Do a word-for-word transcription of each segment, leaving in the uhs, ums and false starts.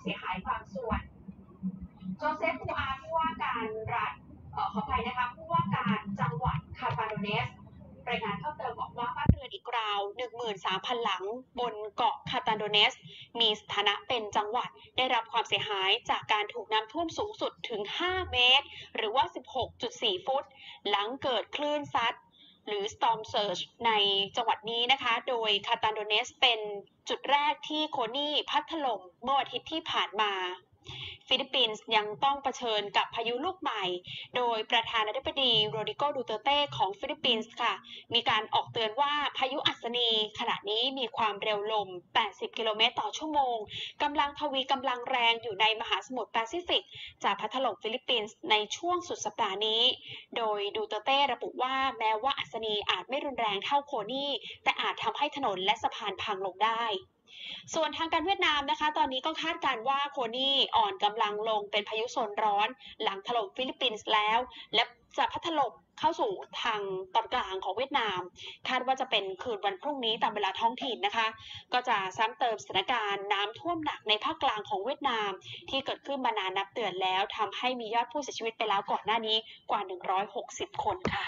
เสียหายบางส่วนโจเซฟปูอาผู้ว่าการรัฐเอ่อขออภัยนะคะผู้ว่าการจังหวัดคาตาโดเนสรายงานเพิ่มเติมบอกว่าบ้านเรือนอีกราว หนึ่งหมื่นสามพัน หลังบนเกาะคาตาโดเนสมีสถานะเป็นจังหวัดได้รับความเสียหายจากการถูกน้ำท่วมสูงสุดถึง ห้า เมตร หรือว่า สิบหกจุดสี่ ฟุต หลังเกิดคลื่นซัดหรือ Storm Surge ในจังหวัดนี้นะคะ โดยคาตาโดเนสเป็นจุดแรกที่โคนี่พัดถล่มเมื่ออาทิตย์ที่ผ่านมาฟิลิปปินส์ยังต้องเผชิญกับพายุลูกใหม่โดยประธานาธิบดีโรดริโก ดูเตเต้ของฟิลิปปินส์ค่ะมีการออกเตือนว่าพายุอัศนีขณะนี้มีความเร็วลม แปดสิบ กิโลเมตรต่อชั่วโมงกำลังทวีกำลังแรงอยู่ในมหาสมุทรแปซิฟิกจะพัดถล่มฟิลิปปินส์ในช่วงสุดสัปดาห์นี้โดยดูเตเต้ระบุว่าแม้ว่าอัศนีอาจไม่รุนแรงเท่าโคนี่แต่อาจทำให้ถนนและสะพานพังลงได้ส่วนทางการเวียดนามนะคะตอนนี้ก็คาดการณ์ว่าโคนี่อ่อนกำลังลงเป็นพายุโซนร้อนหลังถล่มฟิลิปปินส์แล้วและจะพัดถล่มเข้าสู่ทางตอนกลางของเวียดนามคาดว่าจะเป็นคืนวันพรุ่งนี้ตามเวลาท้องถิ่นนะคะก็จะซ้ำเติมสถานการณ์น้ำท่วมหนักในภาคกลางของเวียดนามที่เกิดขึ้นมานานนับเดือนแล้วทำให้มียอดผู้เสียชีวิตไปแล้วก่อนหน้านี้กว่าหนึ่งร้อยหกสิบคนค่ะ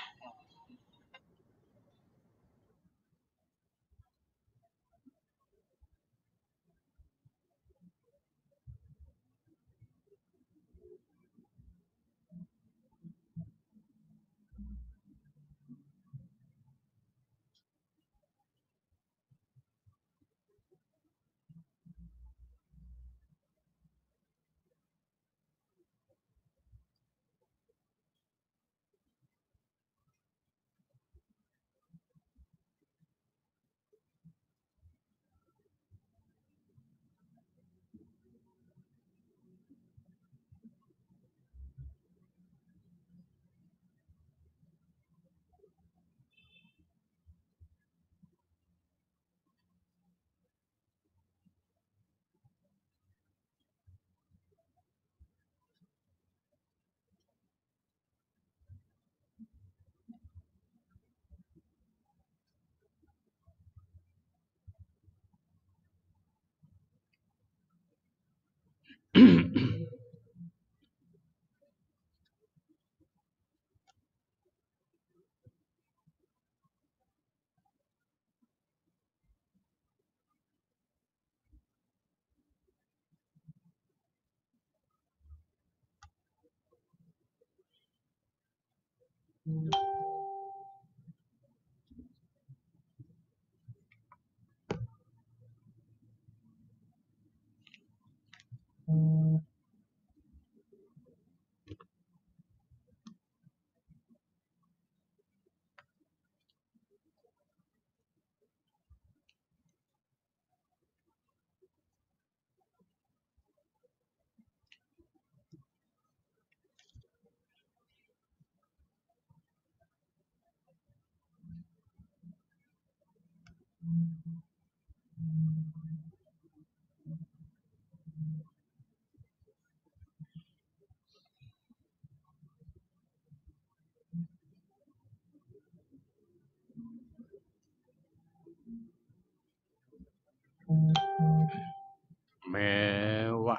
แม้ว่า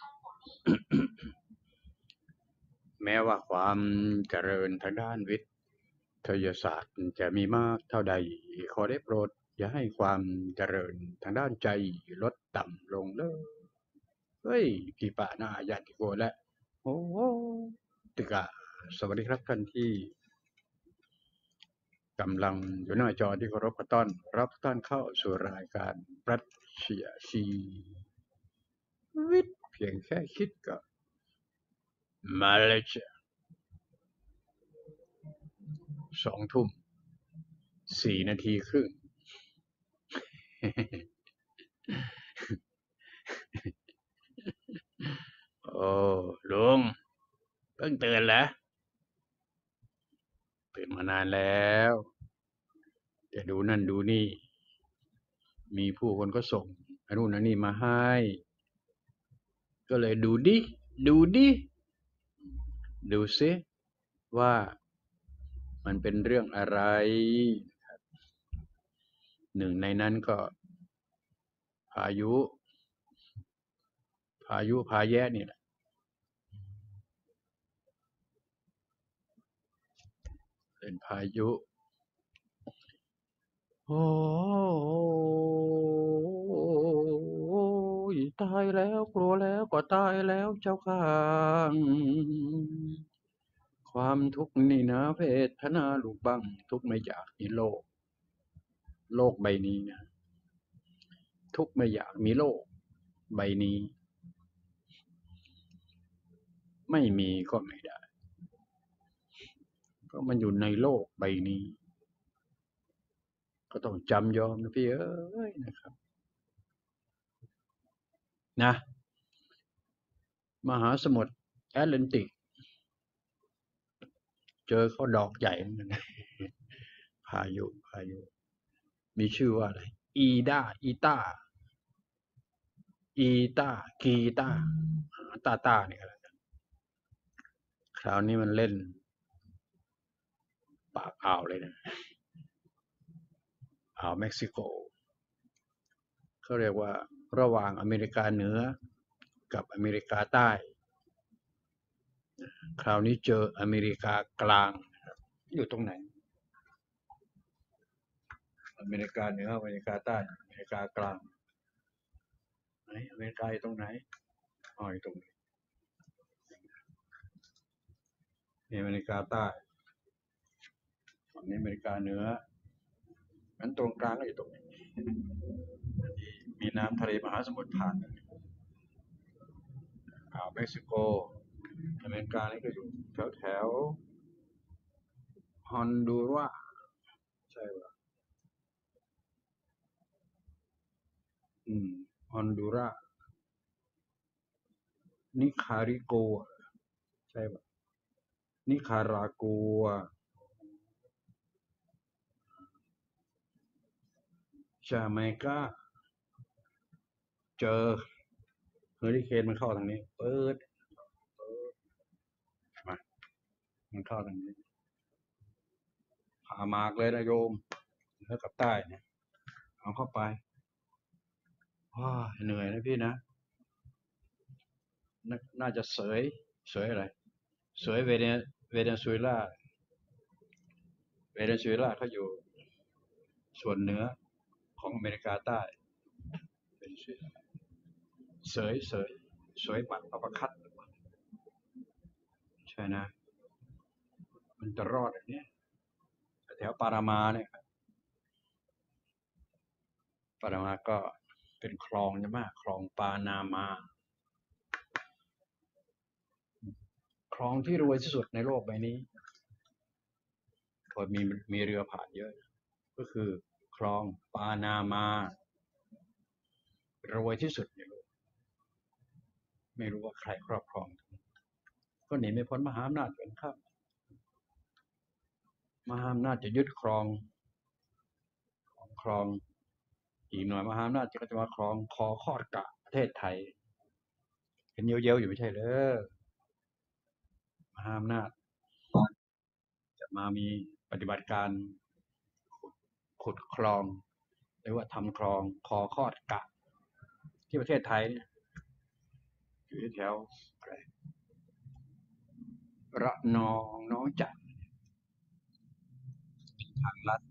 แม้ว่าความเจริญทางด้านวิทยาศาสตร์จะมีมากเท่าใดขอได้โปรดอย่าให้ความเจริญทางด้านใจลดต่ำลงเลยเฮ้ยพี่ปะนาญาติโกและโอ้โหติกะสวัสดีครับท่านที่กำลังอยู่หน้าจอที่เคารพต้อนรับท่านเข้าสู่รายการปรัชญาชีวิตเพียงแค่คิดก็มาเลยจ้ะสองทุ่มสี่นาทีครึ่ง โอ้ลุงเพิ่งตื่นแล้วตื่นมานานแล้วจะดูนั่นดูนี่มีผู้คนก็ส่งอันนู้นอันนี้มาให้ก็เลยดูดิดูดิดูซิว่ามันเป็นเรื่องอะไรหนึ่งในนั้นก็พายุพายุพาแย่นี่แหละเป็นพายุโอ้ยตายแล้วกลัวแล้วก็ตายแล้วเจ้าข้าความทุกข์นี่นะเวทนาลูกบังทุกข์ไม่อยากมีโลกโลกใบนี้นะทุกข์ไม่อยากมีโลกใบนี้ไม่มีก็ไม่ได้ก็มันอยู่ในโลกใบนี้ก็ต้องจำยอมนะพี่เอ้ยนะครับนะมหาสมุทรแอตแลนติกเจอเขาดอกใหญ่เหมือนกันนะพายุพายุมีชื่อว่าอะไรอีดาอีตาอีตากีตาตาตาเนี่ยก็แล้วกันคราวนี้มันเล่นปากอ่าวเลยนะอ่าวเม็กซิโกเขาเรียกว่าระหว่างอเมริกาเหนือกับอเมริกาใต้คราวนี้เจออเมริกากลางอยู่ตรงไหนอเมริกาเหนืออเมริกาใต้อเมริกากลางไหนอเมริกาอยู่ตรงไหนอ๋ออยู่ตรงนี้นี่อเมริกาใต้ฝั่งนี้อเมริกาเหนืองั้นตรงกลางก็อยู่ตรงนี้มีน้ำทะเลมหาสมุทรผ่านอ่าวเม็กซิโกอเมริกานี่ก็อยู่แถวแถวฮอนดูราใช่ป่ะอืมฮอนดูรานิคาริโกใช่ป่ะนิคารากัวจาเมกาเจอเฮอริเคนมันเข้าทางนี้เปิดมามันเข้าทางนี้ผ่ามากเลยนะโยมเหนือกับใต้เนี่ยเอาเข้าไปว้าเหนื่อยนะพี่นะนาน่าจะเสยเสยอะไรเสยเวเนเวเนซุเอลาเวเนซุเอลาเขาอยู่ส่วนเหนือของอเมริกาใต้เวเนซุเอลาเสยเสยเสยบัตรอัปคัดใช่นะมันจะรอดอย่างเนี้ยแถวปานามาเนี่ยปานามาก็เป็นคลองใช่ไหมคลองปานามาคลองที่รวยที่สุดในโลกใบนี้คนมีมีเรือผ่านเยอะก็คือคลองปานามา รวยที่สุดในโลกไม่รู้ว่าใครครอบครองก็หนีไม่พ้นมหาอำนาจเป็นครับมหาอำนาจจะยึดครองครองอีกหน่อยมหาอำนาจก็จะมาครองคอคอดกะประเทศไทยเห็นเย้ยวๆอยู่ไม่ใช่เหรอมหาอำนาจจะมามีปฏิบัติการขุดคลองหรือว่าทำคลองคอคอดกะที่ประเทศไทยอยู่แถวระนองน้องจักทางลัด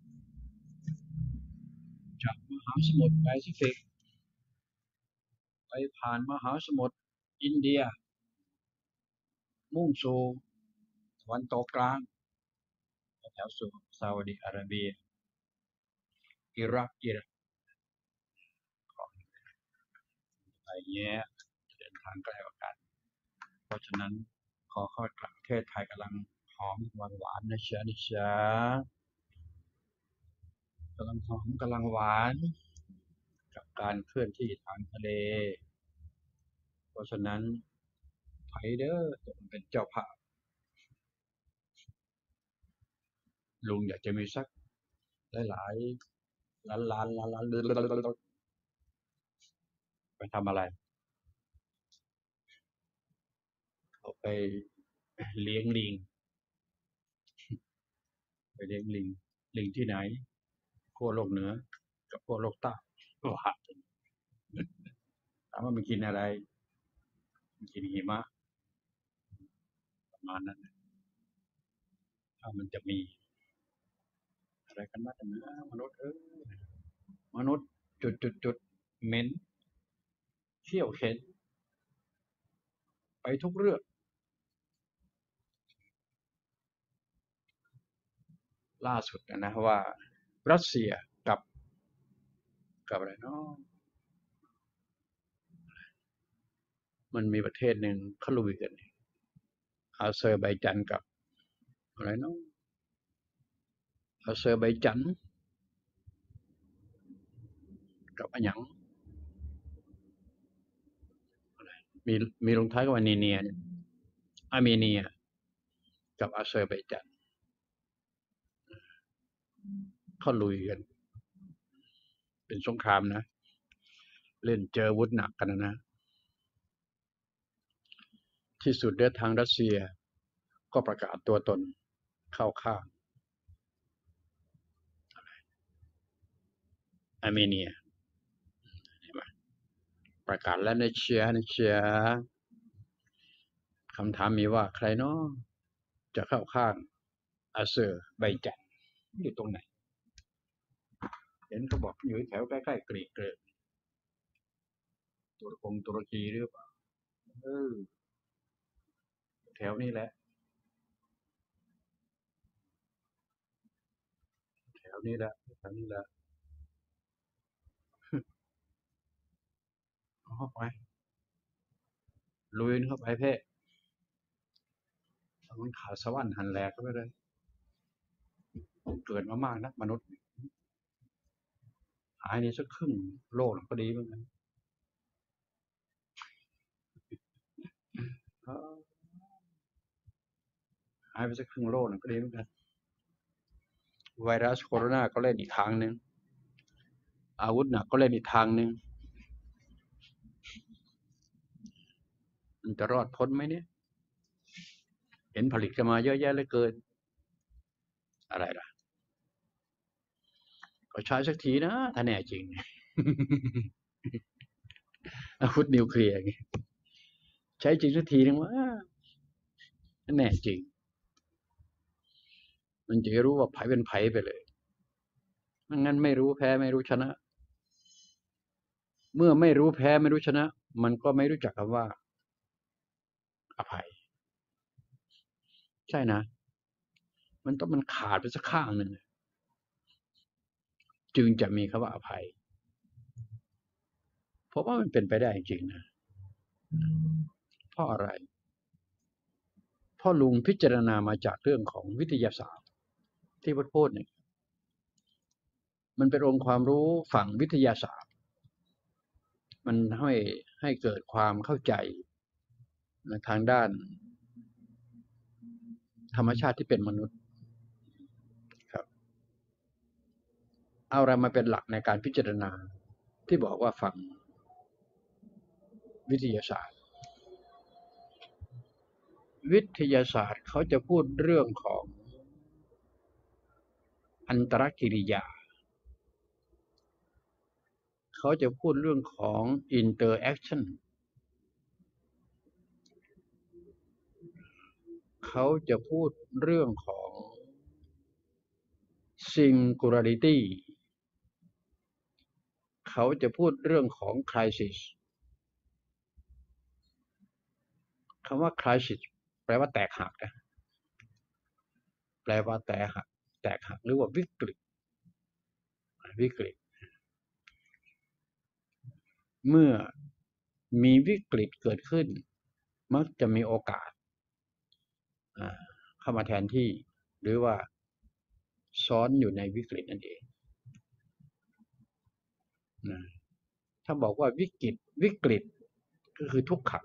จากมหาสมุทรแปซิฟิกไปผ่านมหาสมุทรอินเดียมุ่งสู่ตะวันตกกลางแถวสู่ซาอุดิอาระเบียอิรักอิรักอะไรเงี้ยเดินทางไกลกว่ากันเพราะฉะนั้นขอเข้ากลับประเทศไทยกำลังหอมหวานหวานนะเชียนะเชียกำลังหอมกำลังหวานกับการเคลื่อนที่ทางทะเลเพราะฉะนั้นไผเด้อจะเป็นเจ้าภาพลุงอยากจะมีสักหลายๆล้านล้านล้านล้านไปทำอะไรเอาไปเลี้ยงลิงไปเลี้ยงลิงลิงที่ไหนขั้วโลกเหนือกับขั้วโลกใต้ว่าถามว่ามันกินอะไรกินหิมะประมาณนั้นถ้ามันจะมีอะไรกันบ้างนะมนุษย์เออมนุษย์จุดจุดจุดเหม็นเขี้ยวเข็นไปทุกเรื่องล่าสุดนะว่ารัสเซียกับกับอะไรเนาะมันมีประเทศหนึ่งเขาลุยกันอาเซอร์ไบจันกับอะไรเนาะอาเซอร์ไบจันกับอะไรอย่างมีมีลงท้ายกับอาร์เมเนียเนี่ยอาร์เมเนียกับอาเซอร์ไบจันเขาลุยกันเป็นสงครามนะเล่นเจออาวุธหนักกันนะนะที่สุดเดือทางรัสเซียก็ประกาศตัวตนเข้าข้างอาร์เมเนียประกาศแล้วในเชียในเชียคำถามมีว่าใครเนาะจะเข้าข้างอาเซอร์ไบจันอยู่ตรงไหนเห็นเขาบอกอยู่แถวใกล้ๆกรีกเกรกตุรกงตุรกีหรือเปล่าเออแถวนี้แหละแถวนี้แหละแถวนี้แหละเอาเข้าไปลุยเข้าไปเพ่มันขาดสวรรค์หันแหลกเข้าไปเลยเกิดมามากนะมนุษย์หายนี่สักครึ่งโลกก็ดีเหมือนกันหายไปสักครึ่งโลกก็ดีเหมือนกันไวรัสโคโรนาก็เล่นอีกทางหนึ่งอาวุธหนักก็เล่นอีกทางหนึ่งมันจะรอดพ้นไหมเนี่ยเห็นผลิตกันมาเยอะแยะเลยเกินอะไรล่ะก็ใช้สักทีนะถ้าแน่จริงอาวุธนิวเคลียร์ใช้จริงสักทีนึงว่าแน่จริงมันจะรู้ว่าไผเป็นไผไปเลยไม่งั้นไม่รู้แพ้ไม่รู้ชนะเมื่อไม่รู้แพ้ไม่รู้ชนะมันก็ไม่รู้จักคำว่าอภัยใช่นะมันต้องมันขาดไปสักข้างหนึ่งจึงจะมีคำว่าอภัยเพราะว่ามันเป็นไปได้จริงนะเพราะอะไรเพราะลุงพิจารณามาจากเรื่องของวิทยาศาสตร์ที่พูดพูดเนี่ยมันเป็นองค์ความรู้ฝั่งวิทยาศาสตร์มันให้ให้เกิดความเข้าใจทางด้านธรรมชาติที่เป็นมนุษย์ครับเอาอะไรมาเป็นหลักในการพิจารณาที่บอกว่าฝั่งวิทยาศาสตร์วิทยาศาสตร์เขาจะพูดเรื่องของอันตรกิริยาเขาจะพูดเรื่องของ interaction เขาจะพูดเรื่องของ singularity เขาจะพูดเรื่องของ crisis คำว่า crisis แปลว่าแตกหักนะแปลว่าแตกหักแตกหักหรือว่าวิกฤตวิกฤตเมื่อมีวิกฤตเกิดขึ้นมักจะมีโอกาสเข้ามาแทนที่หรือว่าซ้อนอยู่ในวิกฤตนั่นเองนะถ้าบอกว่าวิกฤตวิกฤตก็คือทุกขัง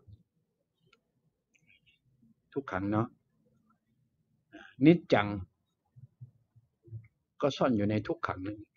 ทุกขังเนาะนิจจังก็ซ่อนอยู่ในทุกขังนึง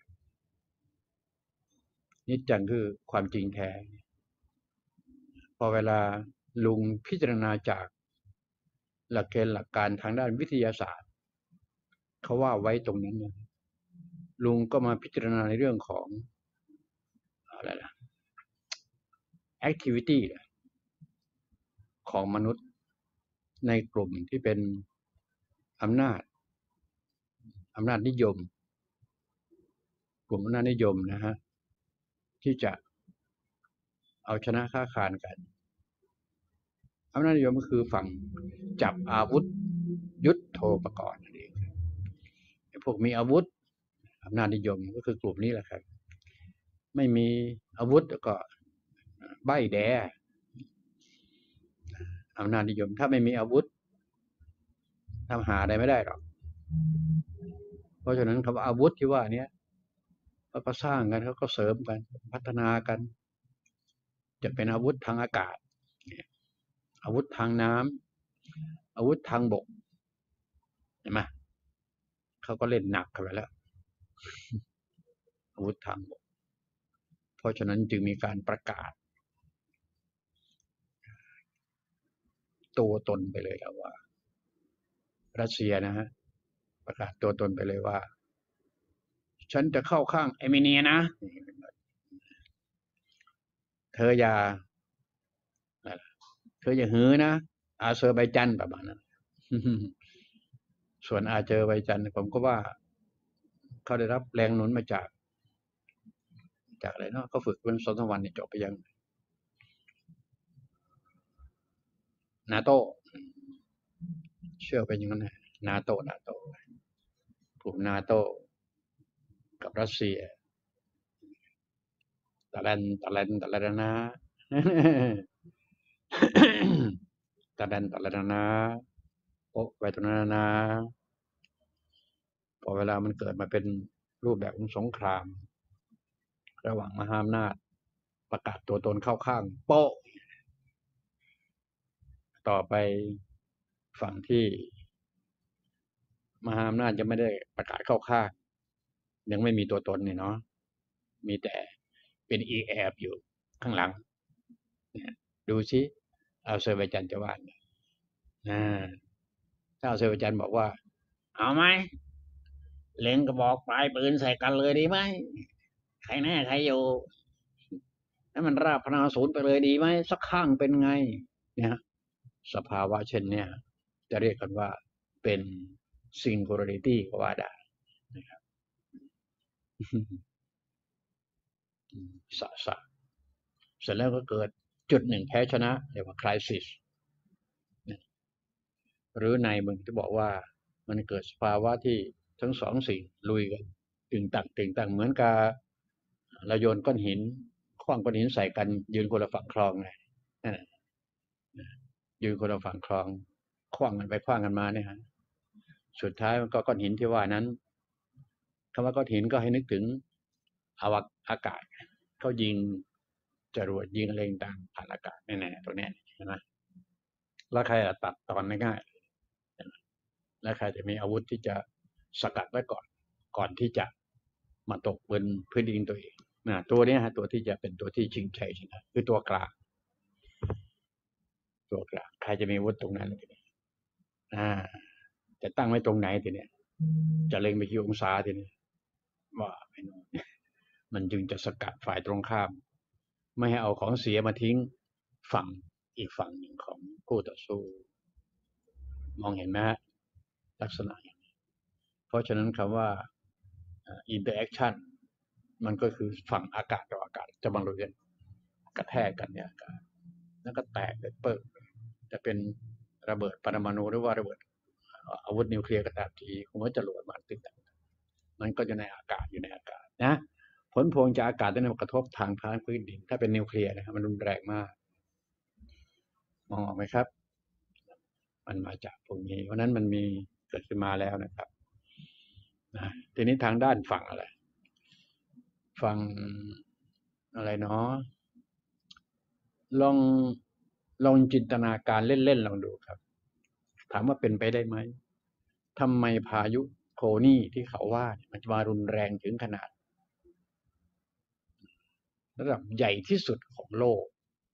นิจจังคือความจริงแท้พอเวลาลุงพิจารณาจากหลักเกณฑ์หลักการทางด้านวิทยาศาสตร์เขาว่าไว้ตรงนั้นนะลุงก็มาพิจารณาในเรื่องของอะไรล่ะ activity ของมนุษย์ในกลุ่มที่เป็นอำนาจอำนาจนิยมกลุ่มอำนาจนิยมนะฮะที่จะเอาชนะค้าคานกันอำนาจนิยมก็คือฝั่งจับอาวุธยุทโธปกรณ์นั่นเองพวกมีอาวุธอำนาจนิยมก็คือกลุ่มนี้แหละครับไม่มีอาวุธก็ใบ้แดอำนาจนิยมถ้าไม่มีอาวุธทำหาอะไรไม่ได้หรอกเพราะฉะนั้นคำว่าอาวุธที่ว่านี้เขาก็สร้างกันเขาก็เสริมกันพัฒนากันจะเป็นอาวุธทางอากาศอาวุธทางน้ำอาวุธทางบกเห็นไหมเขาก็เล่นหนักกันไปแล้วอาวุธทางบกเพราะฉะนั้นจึงมีการประกาศตัวตนไปเลยแล้วว่ารัสเซียนะฮะประกาศตัวตนไปเลยว่าฉันจะเข้าข้างเอเมเนียนะเธออย่าเธออย่าหือนะอาเซอร์ไบจันประมาณนั้นส่วนอาเซอร์ไบจันผมก็ว่าเขาได้รับแรงหนุนมาจากจากอะไรเนาะเขาฝึกเป็นสองสามวันนี่จบไปยังนาโต้เชื่อไปอย่างนั้นนะนาโต้นาโต้กลุ่มนาโต้กับรัสเซียตะแลนตะแลนตะแลนนะตะแลนตะแลนนะโป๊ะไปตรงนั้นนะพอเวลามันเกิดมาเป็นรูปแบบของสงครามระหว่างมหาอำนาจประกาศตัวตนเข้าข้างโป๊ะต่อไปฝั่งที่มหาอำนาจจะไม่ได้ประกาศเข้าข้างยังไม่มีตัวตนเนี่ยเนาะมีแต่เป็นอีแอบอยู่ข้างหลังดูซิเอาเซอร์ไบจันจะว่าไงถ้าเอาเซอร์ไบจันบอกว่าเอาไหมเล็งกระบอกปลายปืนใส่กันเลยดีไหมใครแน่ใครอยู่ให้มันราบพนาศูนย์ไปเลยดีไหมสักข้างเป็นไงเนี่ยสภาวะเช่นเนี้ยจะเรียกกันว่าเป็นซิงคูลาริตี้ก็ว่าได้นะครับสะสะเสร็จแล้วก็เกิดจุดหนึ่งแพ้ชนะเรียกว่าคริสิสหรือในมึงที่บอกว่ามันเกิดสภาวะที่ทั้งสองสิ่งลุยกันตึงตังตึงตังเหมือนกับเราโยนก้อนหินขว้างก้อนหินใส่กันยืนคนละฝั่งคลองไงยืนคนละฝั่งคลองขว้างกันไปขว้างกันมาเนี่ยฮะสุดท้ายมันก็ก้อนหินที่ว่านั้นคำว่าก้อนหินก็ให้นึกถึงอวกาศเขายิงจรวดยิงอะไรต่างผ่านอากาศแน่ๆตัวเนี้ยใช่ไหมแล้วใครตัดตอนง่ายๆแล้วใครจะมีอาวุธที่จะสกัดไว้ก่อนก่อนที่จะมาตกบนพื้นดินตัวเองนะตัวนี้ฮะตัวที่จะเป็นตัวที่ชิงชัยชนะคือตัวกลางตัวกลางใครจะมีอาวุธตรงนั้นทีนี้อ่าจะตั้งไว้ตรงไหนทีนี้จะเล็งไปกี่องศาทีนี้ว่าไม่รู้มันจึงจะสกัดฝ่ายตรงข้ามไม่ให้เอาของเสียมาทิ้งฝั่งอีกฝั่งหนึ่งของคู่ต่อสู้มองเห็นไหมลักษณะอย่างนี้เพราะฉะนั้นคำว่า interaction มันก็คือฝั่งอากาศต่ออากาศจะบังเอิญกระแทกกันเนี่ยอากาศแล้วก็แตกเป็นเปิดจะเป็นระเบิดปรมาณูหรือว่าระเบิดอาวุธนิวเคลียร์ก็ตามทีหัวจรวดมันติดมันก็อยู่ในอากาศอยู่ในอากาศนะผลพวงจากอากาศที่มันกระทบทางพื้นดินถ้าเป็นนิวเคลียร์นะครับมันรุนแรงมากมองออกไหมครับมันมาจากพวกนี้เพราะนั้นมันมีเกิดขึ้นมาแล้วนะครับนะทีนี้ทางด้านฝั่งอะไรฝั่งอะไรเนาะลองลองจินตนาการเล่นๆลองดูครับถามว่าเป็นไปได้ไหมทำไมพายุโคนี่ที่เขาว่ามันจะมารุนแรงถึงขนาดระดับใหญ่ที่สุดของโลก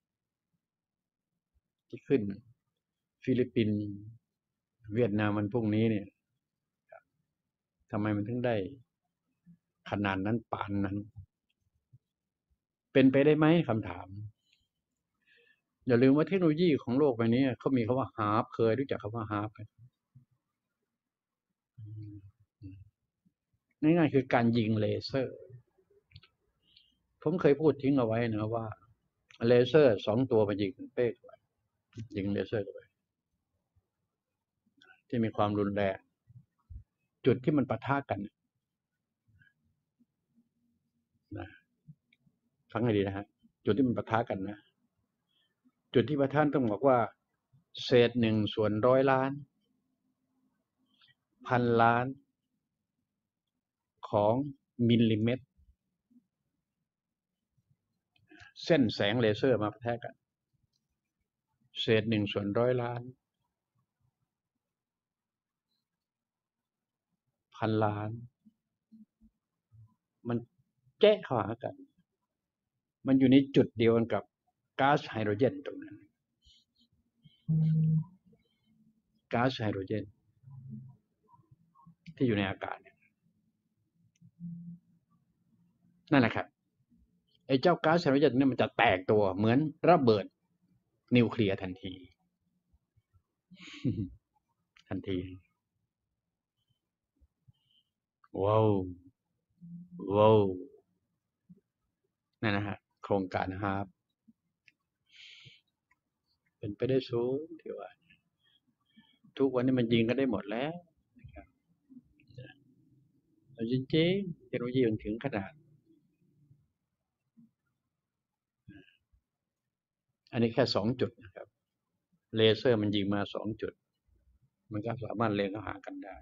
ที่ขึ้นฟิลิปปินส์เวียดนามมันพวกนี้เนี่ยทำไมมันถึงได้ขนาดนั้นปานนั้นเป็นไปได้ไหมคำถามอย่าลืมว่าเทคโนโลยีของโลกใบนี้เขามีคำว่าฮาร์ปเคยรู้จักคำว่าฮาร์ปไหมง่ายๆคือการยิงเลเซอร์ผมเคยพูดทิ้งเอาไว้นะว่าเลเซอร์สองตัวมันยิงเป๊กยิงเลเซอร์เข้าไปที่มีความรุนแรงจุดที่มันปะทะกันนะฟังให้ดีนะฮะจุดที่มันปะทะกันนะจุดที่ปะทะต้องบอกว่าเศษหนึ่งส่วนร้อยล้านพันล้านของมิลลิเมตรเส้นแสงเลเซอร์มาปะทะกันเศษหนึ่งส่วนร้อยล้านพันล้านมันแจ๊ะเข้าหากันมันอยู่ในจุดเดียวกันกับก๊าซไฮโดรเจนตรงนั้นก๊าซไฮโดรเจนที่อยู่ในอากาศนั่นแหละครับไอ้เจ้าก๊าซไฮโดรเจนนี่มันจะแตกตัวเหมือนระเบิดนิวเคลียร์ทันทีทันทีว้าวว้าวนั่นนะฮะโครงการฮาร์ปเป็นไปได้สูงที่ว่าทุกวันนี้มันยิงกันได้หมดแล้วจริงๆเทคโนโลยีมันถึงขนาดอันนี้แค่สองจุดนะครับเลเซอร์มันยิงมาสองจุดมันก็สามารถเล็งเข้าหากันได้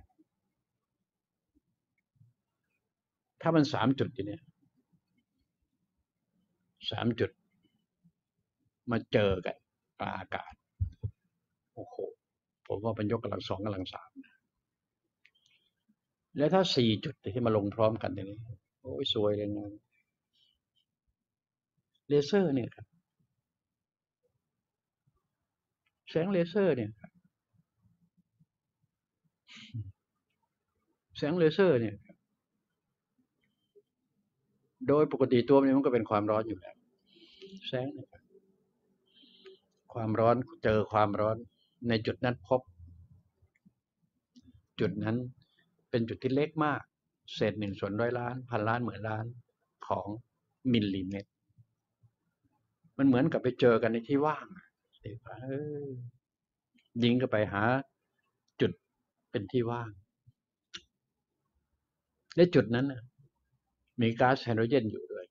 ถ้ามันสามจุดทีเนี้ยสามจุดมาเจอกันกลางอากาศโอ้โหผมว่าเป็นยกกำลังสองกำลังสามแล้วถ้าสี่จุดที่มาลงพร้อมกันทีนี้โอ้ยสวยเลยนะเลเซอร์เนี่ยครับแสงเลเซอร์เนี่ยแสงเลเซอร์เนี่ยโดยปกติตัวมันก็เป็นความร้อนอยู่แล้วแสงเนี่ยความร้อนเจอความร้อนในจุดนั้นพบจุดนั้นเป็นจุดที่เล็กมากเศษหนึ่งส่วนร้อยล้านพันล้านหมื่นล้านของมิลลิเมตรมันเหมือนกับไปเจอกันในที่ว่างยิงก็ไปหาจุดเป็นที่ว่างและจุดนั้นมีก๊าซไฮโดรเจนอยู่ด้วย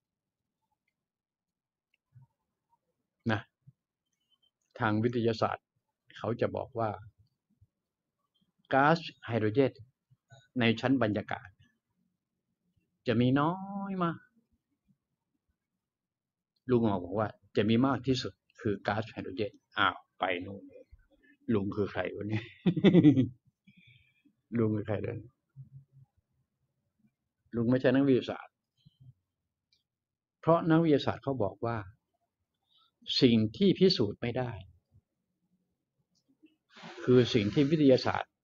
นะทางวิทยาศาสตร์เขาจะบอกว่าก๊าซไฮโดรเจนในชั้นบรรยากาศจะมีน้อยมากลุงหมอบอกว่าจะมีมากที่สุดคือก๊าซไฮโดรเจนอ้าวไปนู่นลุงคือใครวะเนี่ยลุงคือใครเดินลุงไม่ใช่นักวิทยาศาสตร์เพราะนักวิทยาศาสตร์เขาบอกว่าสิ่งที่พิสูจน์ไม่ได้คือสิ่งที่วิทยาศาสตร์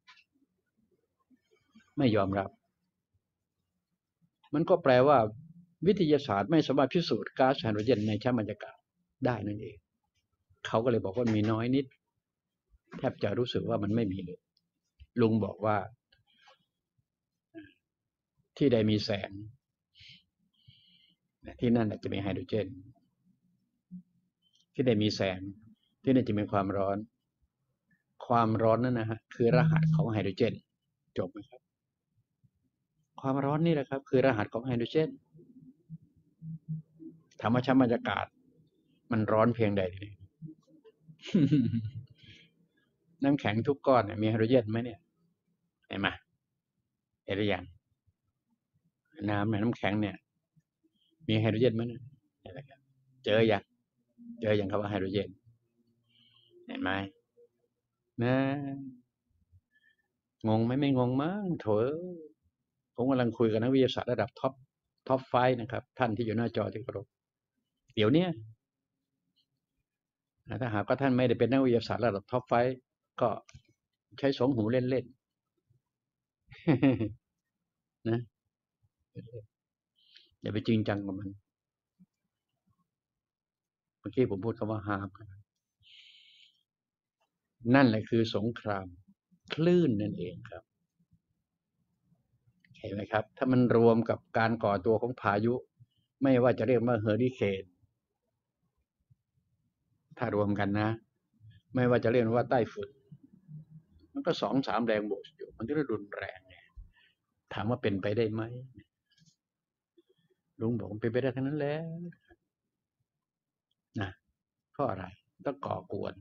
ไม่ยอมรับมันก็แปลว่าวิทยาศาสตร์ไม่สามารถพิสูจน์ก๊าซไฮโดรเจนในชั้นบรรยากาศได้นั่นเองเขาก็เลยบอกว่ามีน้อยนิดแทบจะรู้สึกว่ามันไม่มีเลยลุงบอกว่าที่ใดมีแสงที่นั่นจะมีไฮโดรเจนที่ใดมีแสงที่นั่นจะมีความร้อนความร้อนนั่นนะฮะคือรหัสของไฮโดรเจนจบไหมครับความร้อนนี่แหละครับคือรหัสของไฮโดรเจนธรรมชาติบรรยากาศมันร้อนเพียงใดน้ำแข็งทุกก้อนมีไฮโดรเจนไหมเนี่ยเห็นไหมเห็นหรือยังน้ำน้ำแข็งเนี่ยมีไฮโดรเจนไหมเนี่ยเจออย่างเจออย่างคำว่าไฮโดรเจนเห็นไหมนะงงไหมไม่งงมั้งโถผมกำลังคุยกับนักวิทยาศาสตร์ระดับท็อปท็อปไฟนะครับท่านที่อยู่หน้าจอที่เคารพเดี๋ยวนี้ถ้าหากว่าท่านไม่ได้เป็นนักวิทยาศาสตร์ระดับท็อปไฟก็ใช้สองหูเล่นๆนะอย่าไปจริงจังกับมันเมื่อกี้ผมพูดคำว่าฮาร์ปนั่นแหละคือสงครามคลื่นนั่นเองครับเห็นไหมครับถ้ามันรวมกับการก่อตัวของพายุไม่ว่าจะเรียกว่าเฮอริเคนถ้ารวมกันนะไม่ว่าจะเรียกว่าไต้ฝุ่นมันก็สองสามแรงบวกอยู่มันก็รุนแรงไงถามว่าเป็นไปได้ไหมลุงบอกเป็นไปได้ทั้งนั้นแหละนะเพราะอะไรต้องก่อกวน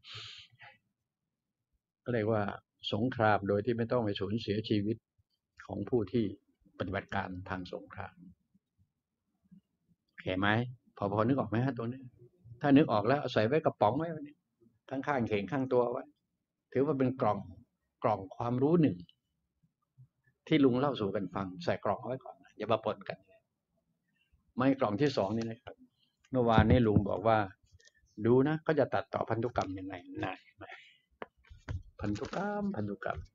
ก็เรียกว่าสงครามโดยที่ไม่ต้องไปสูญเสียชีวิตของผู้ที่ปฏิบัติการทางสงครามเห็นไหมพอพอนึกออกไหมฮะตัวนี้ถ้านึกออกแล้วเอาใส่ไว้กระป๋องไว้ข้างๆเข่งข้างตัวไว้ถือว่าเป็นกล่องกล่องความรู้หนึ่งที่ลุงเล่าสู่กันฟังใส่กล่องไว้ก่อนอย่ามาปนกันไม่กล่องที่สองนี่นะครับเมื่อวานนี้ลุงบอกว่าดูนะเขาจะตัดต่อพันธุกรรมยังไงนายพันธุกรรมพันธุกรรม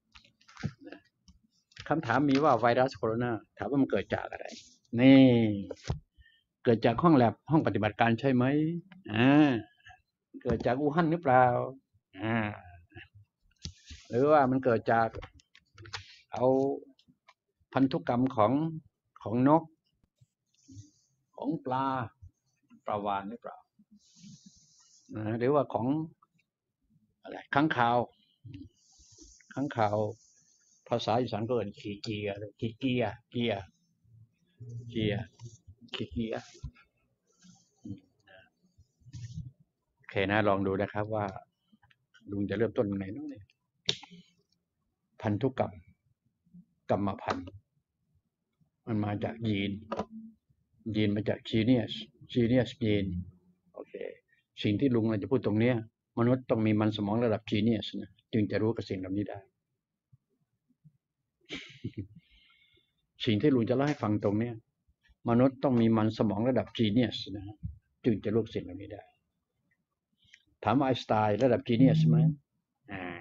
คำถามมีว่าไวรัสโคโรนาถามว่ามันเกิดจากอะไรนี่เกิดจากห้องแลบห้องปฏิบัติการใช่ไหมอ่าเกิดจากอู่ฮั่นหรือเปล่าอ่าหรือว่ามันเกิดจากเอาพันธุกรรมของของนกของปลาปลาวาฬหรือเปล่าหรือว่าของอะไรค้างคาวค้างคาวภาษาอีสานก็เรียกขี้เกียร์ขี้เกียร์เกียร์เกียร์ขี้เกียร์โอเคนะลองดูนะครับว่าลุงจะเริ่มต้นตรงไหนน้องเนี่ยพันธุกรรมกรรมพันธุ์มันมาจากยีนยีนมาจาก genius genius ยีนโอเคสิ่งที่ลุงจะพูดตรงเนี้ยมนุษย์ต้องมีมันสมองระดับ genius นะจึงจะรู้กับสิ่งเหล่านี้ได้สิ่งที่ลุงจะเล่าให้ฟังตรงเนี้ยมนุษย์ต้องมีมันสมองระดับ genius นะจึงจะรู้สิ่งเหล่านี้ได้ถามว่าไอน์สไตน์ระดับ genius ไหมอ่า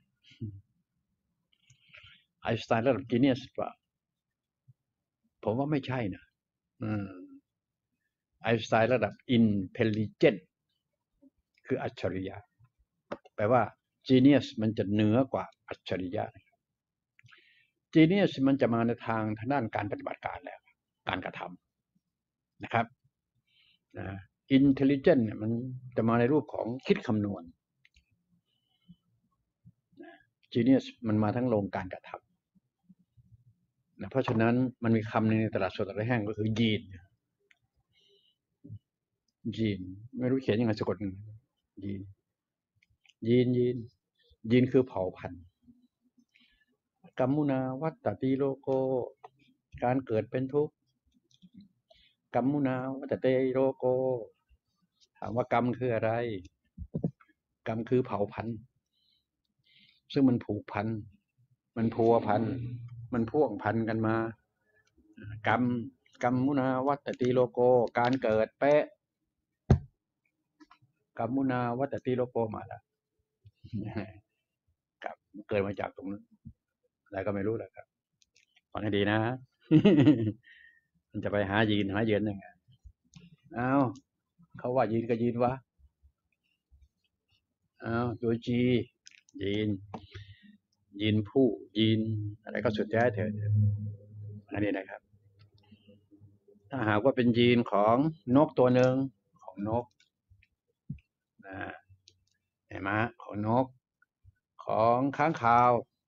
ไอน์สไตน์ระดับ genius เปล่าผมว่าไม่ใช่นะไอน์สไตน์ระดับ intelligent คืออัจฉริยะแปลว่า genius มันจะเหนือกว่าอัจฉริยะ genius มันจะมาในทางทางด้านการปฏิบัติการแล้วการกระทำนะครับนะ intelligent เนี่ยมันจะมาในรูปของคิดคำนวณ genius มันมาทั้งโรงการกระทำนะเพราะฉะนั้นมันมีคำในตลาดสดตลาดแห้งก็คือยีนยีนไม่รู้เขียนยังไงสะกดยีนยีนยีนยีนคือเผ่าพันธุ์กัมมุนาวัตติโลโกการเกิดเป็นทุกข์กัมมุนาวัตติโลโกถามว่ากรรมคืออะไรกรรมคือเผ่าพันธุ์ซึ่งมันผูกพันมันพัวพันมันพ่วงพันกันมากรรมกัมมุนาวัตติโลโกการเกิดเป๊ะกัมมุนาวัตติโลโกมาแล้วกับเกิดมาจากตรงนั้นอะไรก็ไม่รู้แหละครับฟังให้ดีนะ มันจะไปหายีนหาเย็นยังไงอ้าวเขาว่ายีนก็ยีนวะอ้าวตัวจียีนยีนผู้ยีนอะไรก็สุดแท้เถอะอันนี้นะครับถ้าหากว่าเป็นยีนของนกตัวหนึ่งของนกนะเห็นไหมของนกของค้างคาว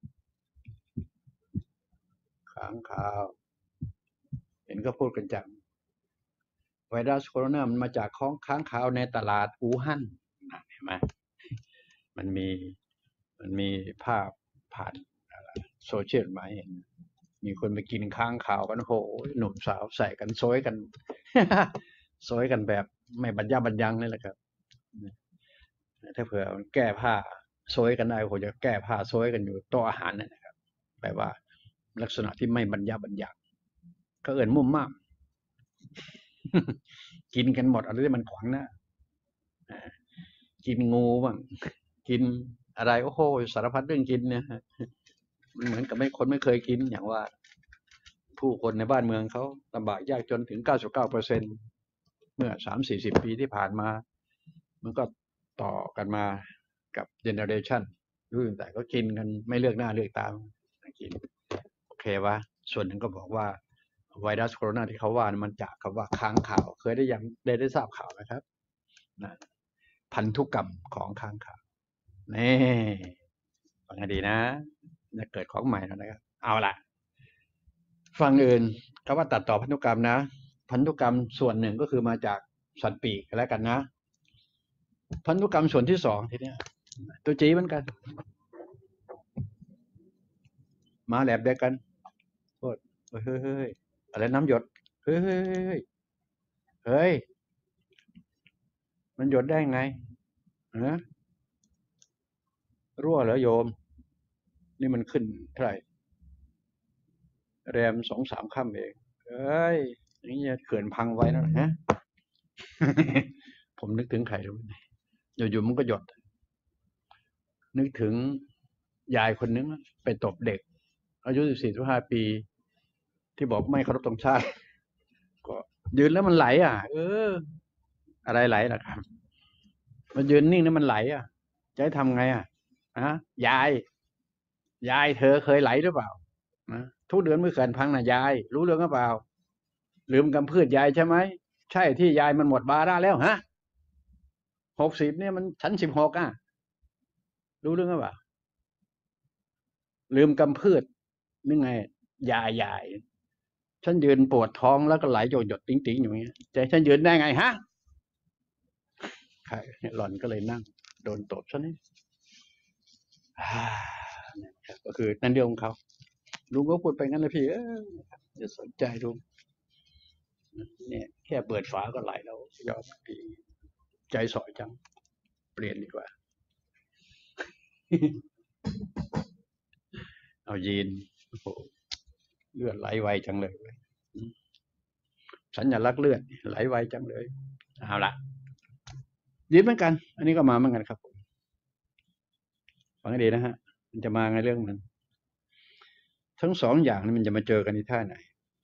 ค้างคาวเห็นก็พูดกันจังไวรัสโคโรนามันมาจากของค้างคาวในตลาดอู่ฮั่นเห็นไหมมันมีมันมีภาพผ่านโซเชียลมาเห็นมีคนไปกินค้างคาวกันโหหนุ่มสาวใส่กันโซยกัน โซยกันแบบไม่บรรยาบรรยังนี่แหละครับถ้าเผื่อแก้ผ้าโซยกันได้คงจะแก้ผ้าโซยกันอยู่โต๊ะอาหารนั่นนะครับแปลว่าลักษณะที่ไม่บรรยาบรรยังก็เอิ่นมุ่มมาก กินกันหมดอะไรที่มันขวางหน้ากินงูบ้างกินอะไรโอ้โหสารพัดเรื่องกินเนี่ยมันเหมือนกับไม่คนไม่เคยกินอย่างว่าผู้คนในบ้านเมืองเขาลำบากยากจนถึง เก้าสิบเก้าเปอร์เซ็นต์ เมื่อ สามสี่สิบ ปีที่ผ่านมามันก็ต่อกันมากับเจเนอเรชันรุ่นแต่ก็กินกันไม่เลือกหน้าเลือกตากินโอเควะส่วนหนึ่งก็บอกว่าไวรัสโคโรนาที่เขาว่ามันจากคำว่าค้างข่าวเคยได้ยังได้ได้ทราบข่าวไหมครับนะพันธุกรรมของค้างข่าวนี่ฟังให้ดีนะจะเกิดของใหม่แล้วนะครับเอาล่ะฟังอื่นคำว่าตัดต่อพันธุกรรมนะพันธุกรรมส่วนหนึ่งก็คือมาจากสัตว์ปีกแล้วกันนะพันธุกรรมส่วนที่สองทีนี้ตัวจีเหมือนกันมาแลบเดียวกันโทษเฮ้ยเฮ้ยอะไรน้ำหยดเฮ้ยเฮ้ยเฮ้ยมันหยดได้ไงฮะรั่วเหรอโยมนี่มันขึ้นเท่าไหร่แรมสองสามค่ำเองเอ้ยอย่างนี้เขื่อนพังไว้แล้วฮะ ผมนึกถึงใครรู้ไหมอยู่ๆมันก็หยดนึกถึงยายคนนึงไปตบเด็กอายุสิบสี่สิบห้าปีที่บอกไม่เคารพธงชาติก็ยืนแล้วมันไหลอ่ะเอออะไรไหลล่ะครับมันยืนนิ่งแล้วมันไหลอ่ะจะให้ทำไงอ่ะฮะยายยายเธอเคยไหลหรือเปล่านะทุกเดือนเมื่อเขื่อนพังนะยายรู้เรื่องหรือเปล่าลืมกำพืชยายใช่ไหมใช่ที่ยายมันหมดบาร่าแล้วฮะหกสิบเนี่ยมันชั้นสิบหกอ่ะรู้เรื่องหรือเปล่าลืมกำพืชนึกไงยายยายฉันยืนปวดท้องแล้วก็ไหลหยดหยดติ๋งติ๋งอยู่อย่างเงี้ยจะฉันยืนได้ไงฮะใครหล่อนก็เลยนั่งโดนตบซะนี่ก็คือนั่นเรื่องของเขาลุงก็พูดไปงั้นเลยพี่เออจะสนใจลุงเนี่ยแค่เปิดฝาก็ไหลแล้วยอมพี่ใจสอยจังเปลี่ยนดีกว่าเอายีนโอ้โหเลือดไหลไวจังเลยสัญลักษณ์เลือดไหลไวจังเลยเอาละยีนเหมือนกันอันนี้ก็มาเหมือนกันครับผมฟังให้ดีนะฮะมันจะมาไงเรื่องมันทั้งสองอย่างนี้มันจะมาเจอกันในท่าไหน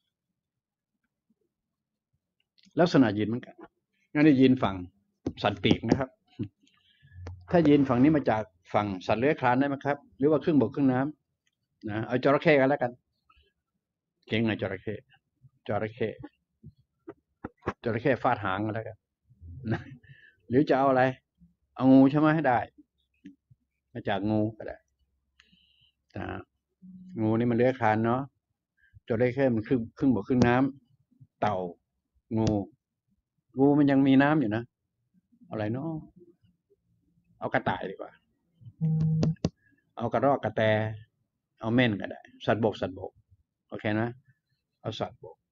ลักษณะยีนเหมือนกันงั้นยีนฝั่งสัตว์ปีกนะครับถ้ายีนฝั่งนี้มาจากฝั่งสัตว์เลื้อยคลานได้ไหมครับหรือว่าครึ่งบกครึ่งน้ำนะเอาจระเข้กันแล้วกันเก่งหน่อยจระเข้จระเข้จระเข้ฟาดหางกันแล้วกันหรือจะเอาอะไรเอางูใช่ไหมให้ได้มาจากงูก็ได้นะงูนี่มันเลื้อยคลานเนาะจระเข้มันครึ่งครึ่งบกครึ่งน้ำเต่างูงูมันยังมีน้ำอยู่นะอะไรเนาะเอากระต่ายดีกว่าเอากระรอกกระแตเอาเม่นก็ได้สัตว์บกสัตว์บกโอเคนะเอาสัตว์บก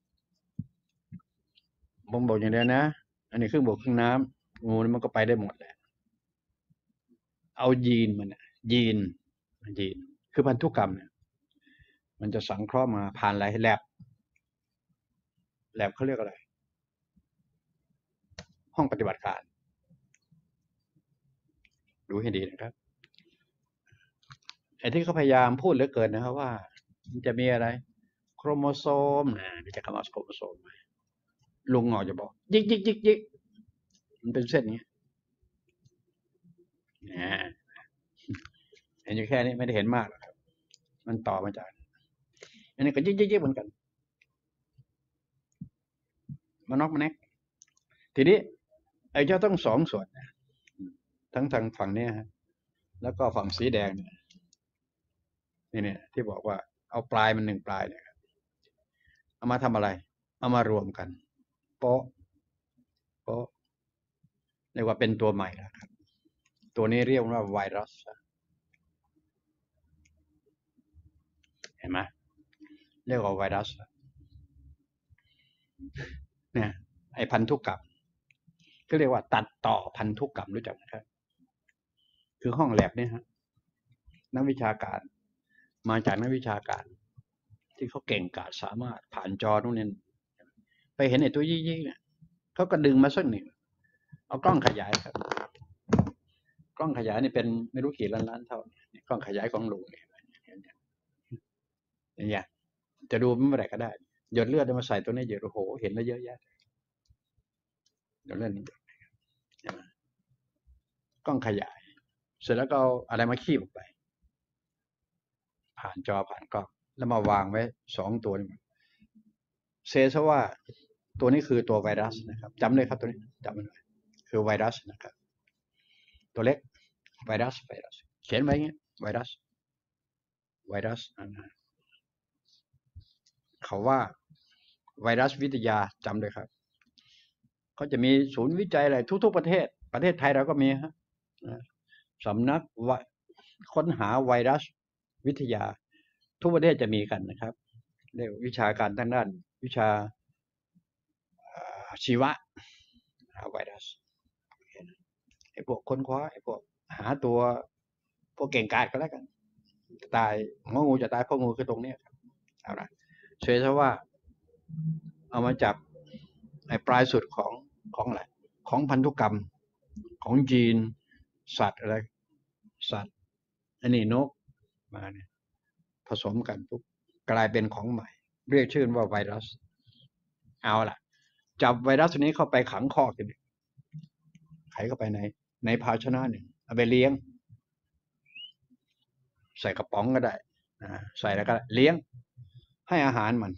ผมบอกอย่างเดียวนะอันนี้ครึ่งบกครึ่งน้ำงูมันก็ไปได้หมดแหละเอายีนมันยีนยีนคือพันธุกรรมเนี่ยมันจะสังเคราะห์มาผ่านอะไรแลบแลบเขาเรียกอะไรห้องปฏิบัติการดูให้ดีนะครับไอ้ที่เขาพยายามพูดเหลือเกินนะครับว่ามันจะมีอะไรโครโมโซมนะนี่จะคำว่าโครโมโซมไหมลุงหงอจะบอกยิกยิกยิกยิกมันเป็นเส้นนี้นะเห็นอยู่แค่นี้ไม่ได้เห็นมากหรอกครับมันต่อมาจากอันนี้ก็ยิกยิกยิกเหมือนกันมานอกมาแนกทีนี้ไอ้เจ้าต้องสองส่วนนะทั้งทางฝั่งนี้ฮะแล้วก็ฝั่งสีแดงเนี่ยนี่เนี่ยที่บอกว่าเอาปลายมันหนึ่งปลายเนี่ยเอามาทำอะไรเอามารวมกันโป๊ะโป๊ะเรียกว่าเป็นตัวใหม่แล้วครับตัวนี้เรียกว่าไวรัสเห็นไหมเรียกว่าไวรัสเนี่ยไอ้พันธุกรรมก็เรียกว่าตัดต่อพันธุกรรมรู้จักไหมครับคือห้องแลบเนี่ยฮะนักวิชาการมาจากนักวิชาการที่เขาเก่งกาจสามารถผ่านจอนู่นนี่ไปเห็นไอ้ตัวยี่ๆเนี่ยเขาก็ดึงมาสักหนึ่งเอากล้องขยายครับกล้องขยายนี่เป็นไม่รู้กี่ล้านล้านเท่ากล้องขยายของลุงเนี่ยเนี่ยจะดูเมื่อไหร่ก็ได้หยดเลือดมาใส่ตัวนี้หยดโอ้โหเห็นแล้วเยอะแยะหยดเลือดนี่กล้องขยายเสร็จแล้วก็เอาอะไรมาคีบออกไปผ่านจอผ่านกล้องแล้วมาวางไว้สองตัวนี้เซซะว่าตัวนี้คือตัวไวรัสนะครับจำเลยครับตัวนี้จำมันไว้คือไวรัสนะครับตัวเล็กไวรัสไวรัสเขียนไว้อย่างเงี้ยไวรัสไวรัสนะเขาว่าไวรัสวิทยาจำเลยครับเขาจะมีศูนย์วิจัยอะไรทุกๆประเทศประเทศไทยเราก็มีฮะสำนักค้นหาไวรัสวิทยาทุกประเทศจะมีกันนะครับเรียกวิชาการทางด้านวิชาชีวะไวรัสไอ้พวกค้นคว้าไอ้พวกหาตัวพวกเก่งกาจก็แล้วกันตายงองูจะตายเพราะงูคือตรงนี้ครับเอาละเชื่อซะว่าเอามาจับในปลายสุดของของอะไรของพันธุกรรมของจีนสัตว์อะไรสัตว์อันนี้นกมาเนี่ยผสมกันปุ๊บกลายเป็นของใหม่เรียกชื่อว่าไวรัสเอาล่ะจับไวรัสนี้เข้าไปขังคอกกันไขเข้าไปในในภาชนะหนึ่งเอาไปเลี้ยงใส่กระป๋องก็ได้ใส่แล้วก็เลี้ยงให้อาหารมัน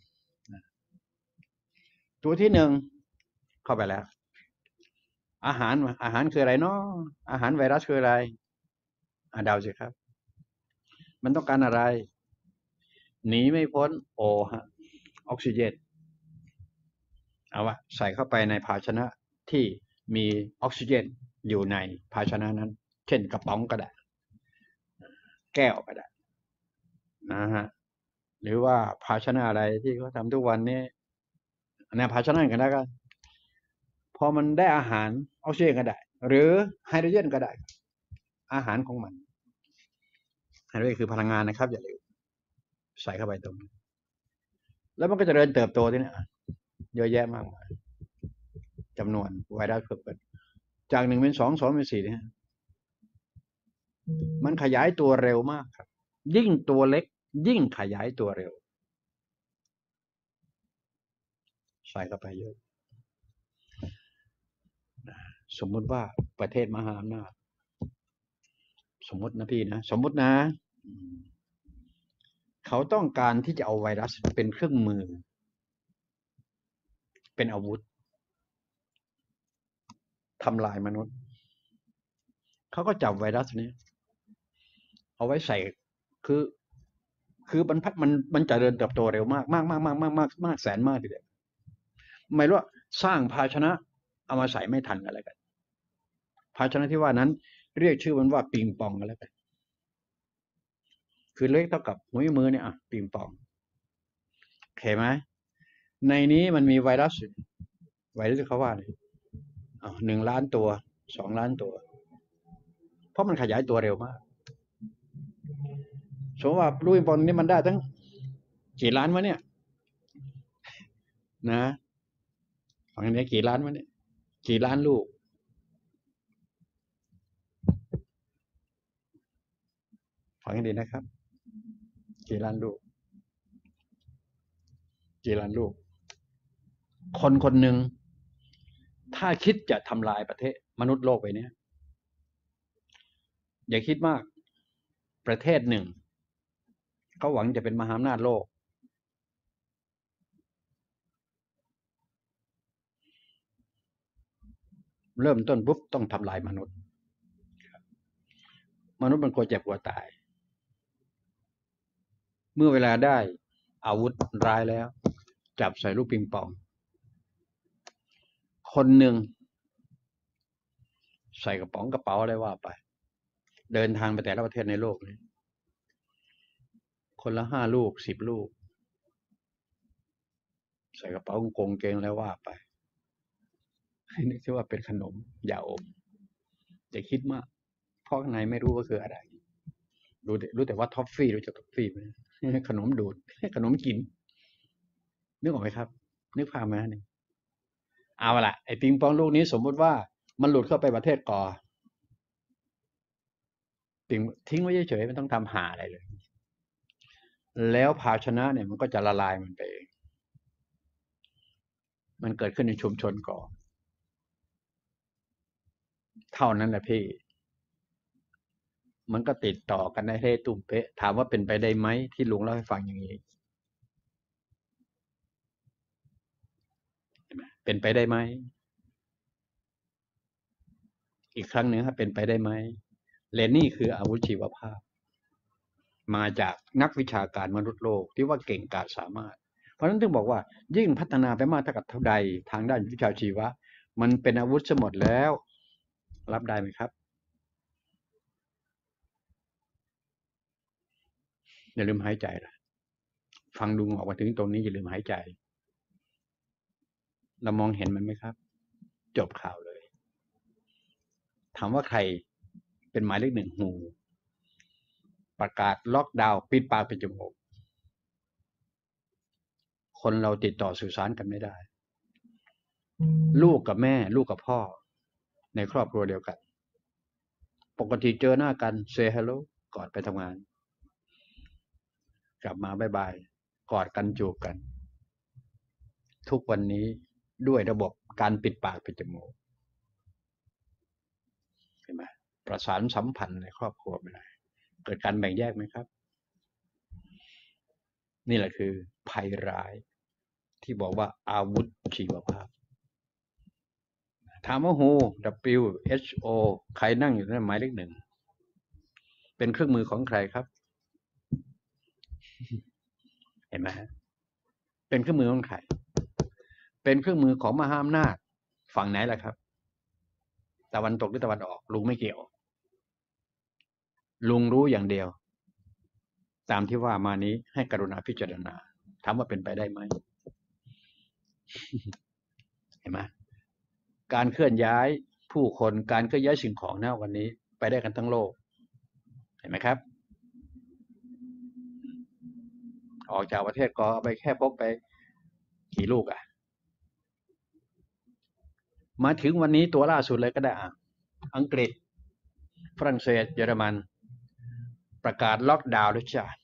ตัวที่หนึ่งเข้าไปแล้วอาหารอาหารคืออะไรเนาะอาหารไวรัสคืออะไรอ่าเดาสิครับมันต้องการอะไรหนีไม่พ้นโอฮะออกซิเจนเอาวะใส่เข้าไปในภาชนะที่มีออกซิเจนอยู่ในภาชนะนั้นเช่นกระป๋องก็ได้แก้วก็ได้นะฮะหรือว่าภาชนะอะไรที่เขาทำทุกวันนี้ในภาชนะกันได้ก็พอมันได้อาหารออกซิเจนก็ได้หรือไฮโดรเจนก็ได้อาหารของมันไฮโดรเจนคือพลังงานนะครับอย่าลืมใส่เข้าไปตรงนี้แล้วมันก็จะเริญเติบโตที่นี่เยอะแยะมากมายจำนวนไวรัสเพิ่มขึ้นจากหนึ่งเป็นสองสองเป็นสี่เนี่ยมันขยายตัวเร็วมากครับยิ่งตัวเล็กยิ่งขยายตัวเร็วใส่เข้าไปเยอะสมมุติว่าประเทศมหาอำนาจสมมตินะพี่นะสมมตินะเขาต้องการที่จะเอาไวรัสเป็นเครื่องมือเป็นอาวุธทำลายมนุษย์เขาก็จับไวรัสนี้เอาไว้ใส่คือคือมันพัดมันมันจะเดินเติบโตเร็วมากมากมากมากมากมากมากแสนมากทีเดียวไม่รู้ว่าสร้างภาชนะเอามาใส่ไม่ทันอะไรกันภาชนะที่ว่านั้นเรียกชื่อมันว่าปิงปองกันแล้วกันคือเล็กเท่ากับหัวมือเนี่ยอ่ะปิงปองโอเคไหมในนี้มันมีไวรัสไวรัสที่เขาว่าเนี่ยหนึ่งล้านตัวสองล้านตัวเพราะมันขยายตัวเร็วมากสมมติว่าลูกปิงปองนี้มันได้ทั้งกี่ล้านวะเนี่ยนะฝั่งนี้กี่ล้านวะเนี่ยกี่ล้านลูกฟังให้ดีนะครับกี่ล้านลูกกี่ล้านลูกคนคนหนึ่งถ้าคิดจะทำลายประเทศมนุษย์โลกไปเนี้ยอย่าคิดมากประเทศหนึ่งเขาหวังจะเป็นมหาอำนาจโลกเริ่มต้นปุ๊บต้องทำลายมนุษย์มนุษย์มันกลัวเจ็บกลัวตายเมื่อเวลาได้อาวุธร้ายแล้วจับใส่ลูกปิงปองคนหนึ่งใส่กระป๋องกระเป๋าอะไรว่าไปเดินทางไปแต่ละประเทศในโลกนี้คนละห้าลูกสิบลูกใส่กระเป๋ากงเกงแล้วว่าไปนี่ชื่อว่าเป็นขนมอย่าอมจะคิดมากเพราะข้างในไม่รู้ว่าคืออะไรรู้แต่รู้แต่ว่าท็อฟฟี่รู้จักท็อฟฟี่ไหมขนมดูดขนมกินนึกออกไหมครับนึกภาพไหมนี่เอาละไอ้ปิงปองลูกนี้สมมุติว่ามันหลุดเข้าไปประเทศก่อปิงทิ้งไว้เฉยๆไม่ต้องทำหาอะไรเลยแล้วภาชนะเนี่ยมันก็จะละลายมันไปเองมันเกิดขึ้นในชุมชนก่อเท่านั้นแหละพี่มันก็ติดต่อกันได้เท่ตุ่มเป๊ะถามว่าเป็นไปได้ไหมที่ลุงเล่าให้ฟังอย่างนี้เป็นไปได้ไหมอีกครั้งหนึ่งครับเป็นไปได้ไหมเลนนี่คืออาวุธชีวภาพมาจากนักวิชาการมนุษย์โลกที่ว่าเก่งกาจสามารถเพราะฉะนั้นถึงบอกว่ายิ่งพัฒนาไปมากเท่ากับเท่าใดทางด้านวิชาชีวะมันเป็นอาวุธซะหมดแล้วรับได้ไหมครับอย่าลืมหายใจล่ะฟังลุงออกมาถึงตรงนี้อย่าลืมหายใจเรามองเห็นมันไหมครับจบข่าวเลยถามว่าใครเป็นหมายเลขหนึ่งหูประกาศล็อกดาวน์ปิดปากปิดจมูกคนเราติดต่อสื่อสารกันไม่ได้ลูกกับแม่ลูกกับพ่อในครอบครัวเดียวกันปกติเจอหน้ากันเซฮัลโหลก่อนไปทำงานกลับมาบายบายกอดกันจูบกันทุกวันนี้ด้วยระบบการปิดปากปิดจมูกเห็นไหมประสานสัมพันธ์ในครอบครัวไม่ได้เกิดการแบ่งแยกไหมครับนี่แหละคือภัยร้ายที่บอกว่าอาวุธชีวภาพถามว่า Who W H O ใครนั่งอยู่ในหมายเลขหนึ่งเป็นเครื่องมือของใครครับเห็นไหมฮะเป็นเครื่องมือของใครเป็นเครื่องมือของมหาอำนาจฝั่งไหนล่ะครับตะวันตกหรือตะวันออกลุงไม่เกี่ยวลุงรู้อย่างเดียวตามที่ว่ามานี้ให้กรุณาพิจารณาถามว่าเป็นไปได้ไหมเห็นไหมการเคลื่อนย้ายผู้คนการเคลื่อนย้ายสิ่งของนะวันนี้ไปได้กันทั้งโลกเห็นไหมครับออกจากประเทศก็ไปแค่พกไปกี่ลูกอ่ะมาถึงวันนี้ตัวล่าสุดเลยก็ได้อ่ะอังกฤษฝรั่งเศสเยอรมันประกาศล็อกดาวน์ด้วยจ้ะ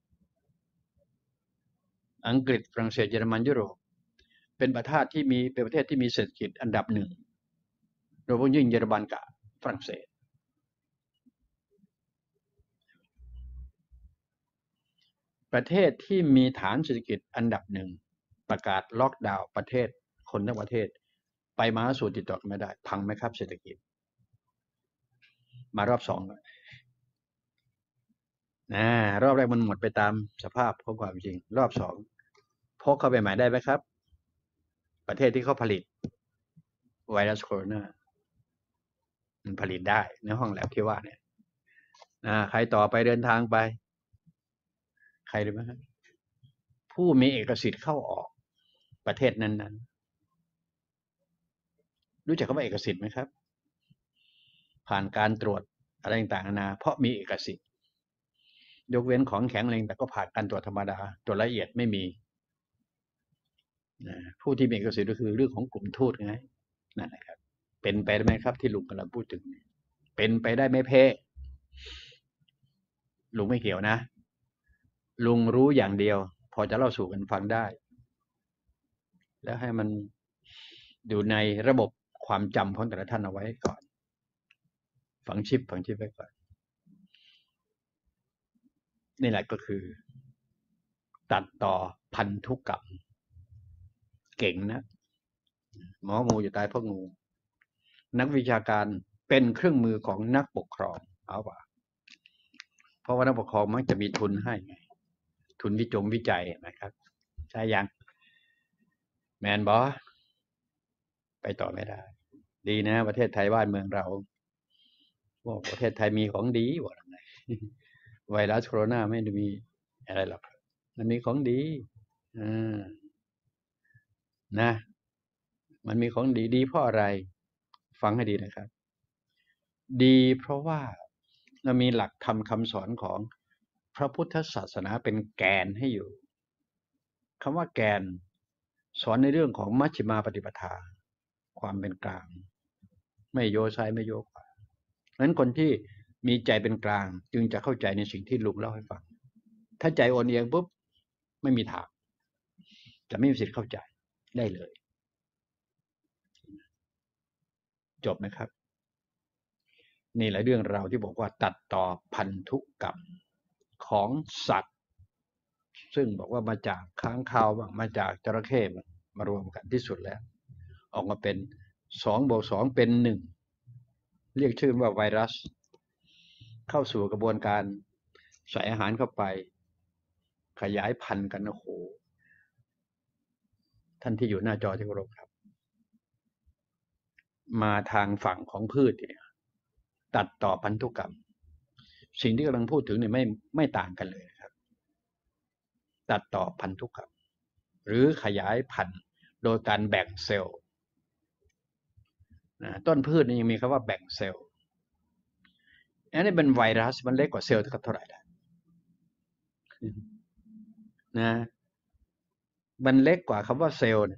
อังกฤษฝรั่งเศสเยอรมันยุโรปเป็นประเทศที่มีเป็นประเทศที่มีเศรษฐกิจอันดับหนึ่งโดยเฉพาะยิ่งเยอรมันกับฝรั่งเศสประเทศที่มีฐานเศรษฐกิจอันดับหนึ่งประกาศล็อกดาวน์ประเทศคนทั้งประเทศไปมาสู่ติดต่อกันไม่ได้พังไหมครับเศรษฐกิจมารอบสองนะรอบแรกมันหมดไปตามสภาพของความจริงรอบสองพกเข้าไปใหม่ได้ไหมครับประเทศที่เขาผลิตไวรัสโคโรนามันผลิตได้ในห้องแลบที่ว่าเนี่ยนะใครต่อไปเดินทางไปใครรู้ไหมครับผู้มีเอกสิทธิ์เข้าออกประเทศนั้นๆรู้จักคำว่าเอกสิทธิ์ไหมครับผ่านการตรวจอะไรต่างๆนานาเพราะมีเอกสิทธิ์ยกเว้นของแข็งแรงแต่ก็ผ่านการตรวจธรรมดาตรวจละเอียดไม่มีนะผู้ที่มีเอกสิทธิ์ก็คือเรื่องของกลุ่มทูตไงนั่นแหละครับเป็นไปได้ไหมครับที่ลุงกำลังพูดถึงเป็นไปได้ไหมเพ่ลุงไม่เกี่ยวนะลุงรู้อย่างเดียวพอจะเล่าสู่กันฟังได้แล้วให้มันอยู่ในระบบความจำของแต่ละท่านเอาไว้ก่อนฝังชิปฝังชิปไว้ก่อนนี่แหละก็คือตัดต่อพันธุกรรมเก่งนะหมองูอยู่ใต้พวกงูนักวิชาการเป็นเครื่องมือของนักปกครองเอาป่ะเพราะว่านักปกครองมักจะมีทุนให้ไงทุนวิจงวิจัยนะครับใช่ยังแมนบอไปต่อไม่ได้ดีนะประเทศไทยบ้านเมืองเราว่าประเทศไทยมีของดีบอกไงไวรัสโคโรนาไม่ได้มีอะไรหรอกมันมีของดีอ่านะมันมีของดีดีเพราะอะไรฟังให้ดีนะครับดีเพราะว่าเรามีหลักธรรมคำสอนของพระพุทธศาสนาเป็นแกนให้อยู่คำว่าแกนสอนในเรื่องของมัชฌิมาปฏิปทาความเป็นกลางไม่โยซ้ายไม่โยขวาเพราะฉะนั้นคนที่มีใจเป็นกลางจึงจะเข้าใจในสิ่งที่ลุงเล่าให้ฟังถ้าใจโอนเอียงปุ๊บไม่มีทางจะไม่มีสิทธิ์เข้าใจได้เลยจบไหมครับนี่แหละเรื่องราวที่บอกว่าตัดต่อพันธุกรรมของสัตว์ซึ่งบอกว่ามาจากค้างคาวบ้างมาจากจระเข้บ้างมารวมกันที่สุดแล้วออกมาเป็นสองบวกสองเป็นหนึ่งเรียกชื่อว่าไวรัสเข้าสู่กระบวนการใส่อาหารเข้าไปขยายพันธุ์กันโอ้โหท่านที่อยู่หน้าจอที่เคารพครับมาทางฝั่งของพืชเนี่ยตัดต่อพันธุกรรมสิ่งที่กำลังพูดถึงเนี่ยไม่ไม่ต่างกันเลยครับตัดต่อพันธุกรรมหรือขยายพันธุ์โดยการแบ่งเซลล์ต้นพืชนี่ยังมีคำว่าแบ่งเซลล์อันนี้เป็นไวรัสมันเล็กกว่าเซลล์เท่าไหร่นะมันเล็กกว่าคำว่าเซลล์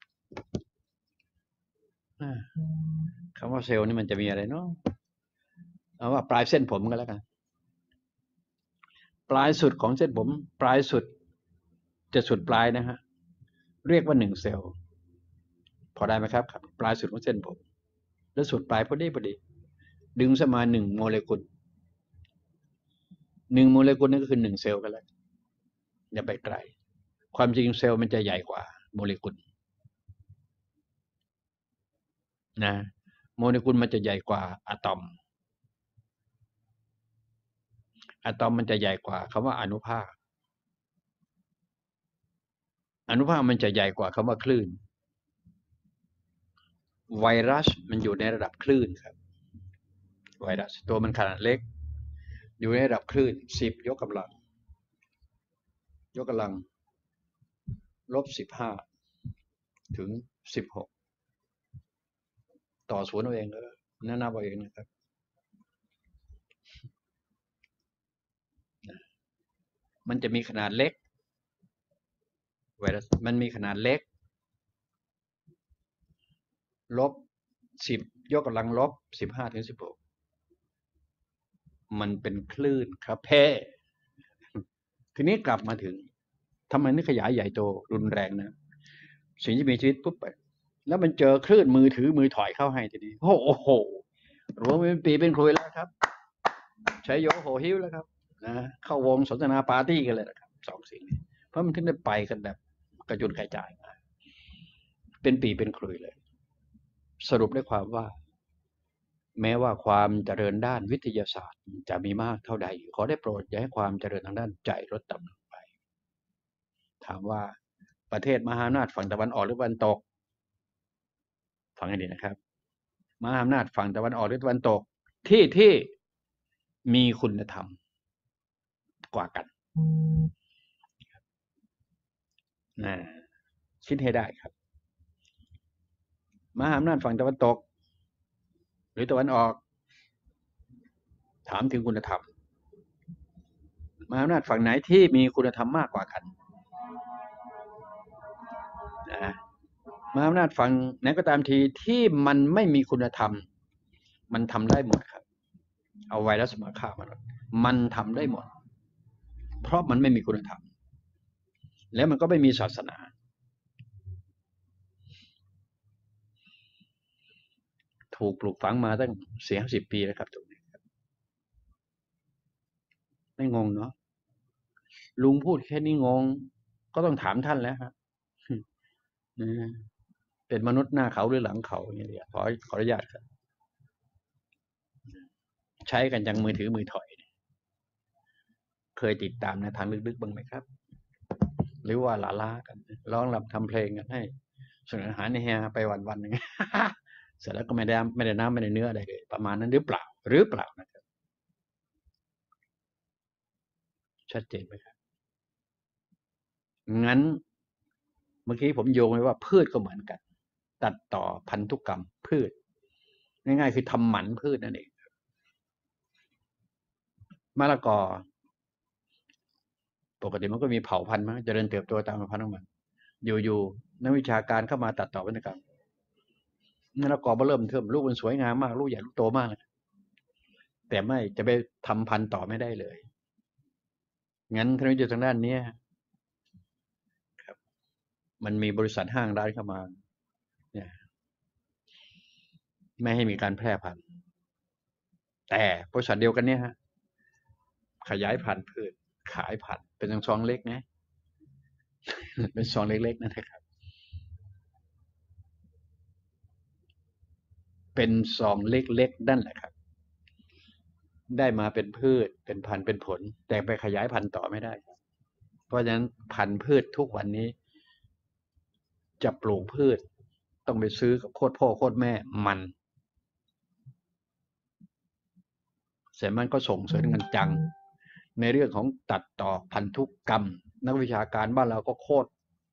คำว่าเซลล์นี่มันจะมีอะไรเนาะเอาว่าปลายเส้นผมก็แล้วกันปลายสุดของเส้นผมปลายสุดจะสุดปลายนะฮะเรียกว่าหนึ่งเซลล์พอได้ไหมครับครับปลายสุดของเส้นผมแล้วสุดปลายพอดีพอดีดึงสมาหนึ่งโมเลกุลหนึ่งโมเลกุลนั่นก็คือหนึ่งเซลล์กันแล้วอย่าไปไกลความจริงเซลล์มันจะใหญ่กว่าโมเลกุลนะโมเลกุลมันจะใหญ่กว่าอะตอมอะตอมมันจะใหญ่กว่าคำว่าอนุภาคอนุภาคมันจะใหญ่กว่าคำว่าคลื่นไวรัสมันอยู่ในระดับคลื่นครับไวรัสตัวมันขนาดเล็กอยู่ในระดับคลื่นสิบยกกำลังยกกำลังลบสิบห้าถึงสิบหกต่อศูนย์เอาเองก็นั่นนับเอาเองนะครับมันจะมีขนาดเล็กไวรัสมันมีขนาดเล็กลบสิบยกกำลังลบสิบห้าถึงสิบหกมันเป็นคลื่นครับแพ้ทีนี้กลับมาถึงทำไมนึกขยายใหญ่โตรุนแรงนะสิ่งที่มีชีวิตปุ๊บไปแล้วมันเจอคลื่นมือถือมือถอยเข้าให้ทีนี้โอ้โหรวมเป็นปีเป็นครุยแล้วครับใช้โยโหหิวแล้วครับนะเข้าวงสนทนาปาร์ตี้กันเลยนะครับสองสิ่งนี้เพราะมันถึงได้ไปกันแบบกระจุนกระจายมาเป็นปีเป็นครุยเลยสรุปได้ความว่าแม้ว่าความเจริญด้านวิทยาศาสตร์จะมีมากเท่าใดขอได้โปรดอย่าให้ความเจริญทางด้านใจลดต่ำลงไปถามว่าประเทศมหาอำนาจฝั่งตะวันออกหรือตะวันตกฟังให้ดีนะครับมหาอำนาจฝั่งตะวันออกหรือตะวันตกที่ที่มีคุณธรรมกว่ากันนะคิดให้ได้ครับมหาอำนาจฝั่งตะวันตกหรือตะวันออกถามถึงคุณธรรมมหาอำนาจฝั่งไหนที่มีคุณธรรมมากกว่ากันนะมหาอำนาจฝั่งไหนก็ตามทีที่มันไม่มีคุณธรรมมันทำได้หมดครับเอาไวรัสมาฆ่ามันมันทำได้หมดเพราะมันไม่มีคุณธรรมแล้วมันก็ไม่มีศาสนาถูกปลูกฝังมาตั้งสี่ห้าสิบปีแล้วครับตรงนี้ไม่งงเนาะลุงพูดแค่นี้งงก็ต้องถามท่านแล้วครับเป็นมนุษย์หน้าเขาหรือหลังเขาอย่างเงี้ยขอขออนุญาตครับใช้กันจังมือถือมือถอยเคยติดตามในทางลึกๆบ้างไหมครับหรือว่าลาลากันร้องรำทำเพลงกันให้ส่วนอาหารในเฮียไปวันๆนึงเสร็จแล้วก็ไม่ได้ไม่ได้น้ำไม่ได้เนื้ออะไรเลยประมาณนั้นหรือเปล่าหรือเปล่านะครับชัดเจนไหมครับงั้นเมื่อกี้ผมโยงไว้ว่าพืชก็เหมือนกันตัดต่อพันธุกรรมพืชง่ายๆคือทำหมันพืชนั่นเองมะละกอปกติมันก็มีเผ่าพันธุ์มั้งเจริญเติบโตตามพันธุ์ของมันอยู่ๆนักวิชาการเข้ามาตัดต่อพันธุกรรมมะละกอมาเริ่มเทิมลูกมันสวยงามมากลูกใหญ่ลูกโตมากแต่ไม่จะไปทำพันธุ์ต่อไม่ได้เลยงั้นท่านวิจัยทางด้านนี้ครับมันมีบริษัทห้างร้านเข้ามาเนี่ยไม่ให้มีการแพร่พันธุ์แต่บริษัทเดียวกันเนี่ยฮะขยายพันธุ์พืชขายพันธุ์เป็นซองเล็กนะ เป็นซองเล็กๆนะครับเป็นซองเล็กๆนั่นแหละครับได้มาเป็นพืชเป็นพันธุ์เป็นผลแต่ไปขยายพันธุ์ต่อไม่ได้เพราะฉะนั้นพันธุ์พืชทุกวันนี้จะปลูกพืชต้องไปซื้อกับโคตรพ่อโคตรแม่มันเสร็จมันก็ส่งเสริมกันจังในเรื่องของตัดต่อพันธุกรรมนักวิชาการบ้านเราก็โคตร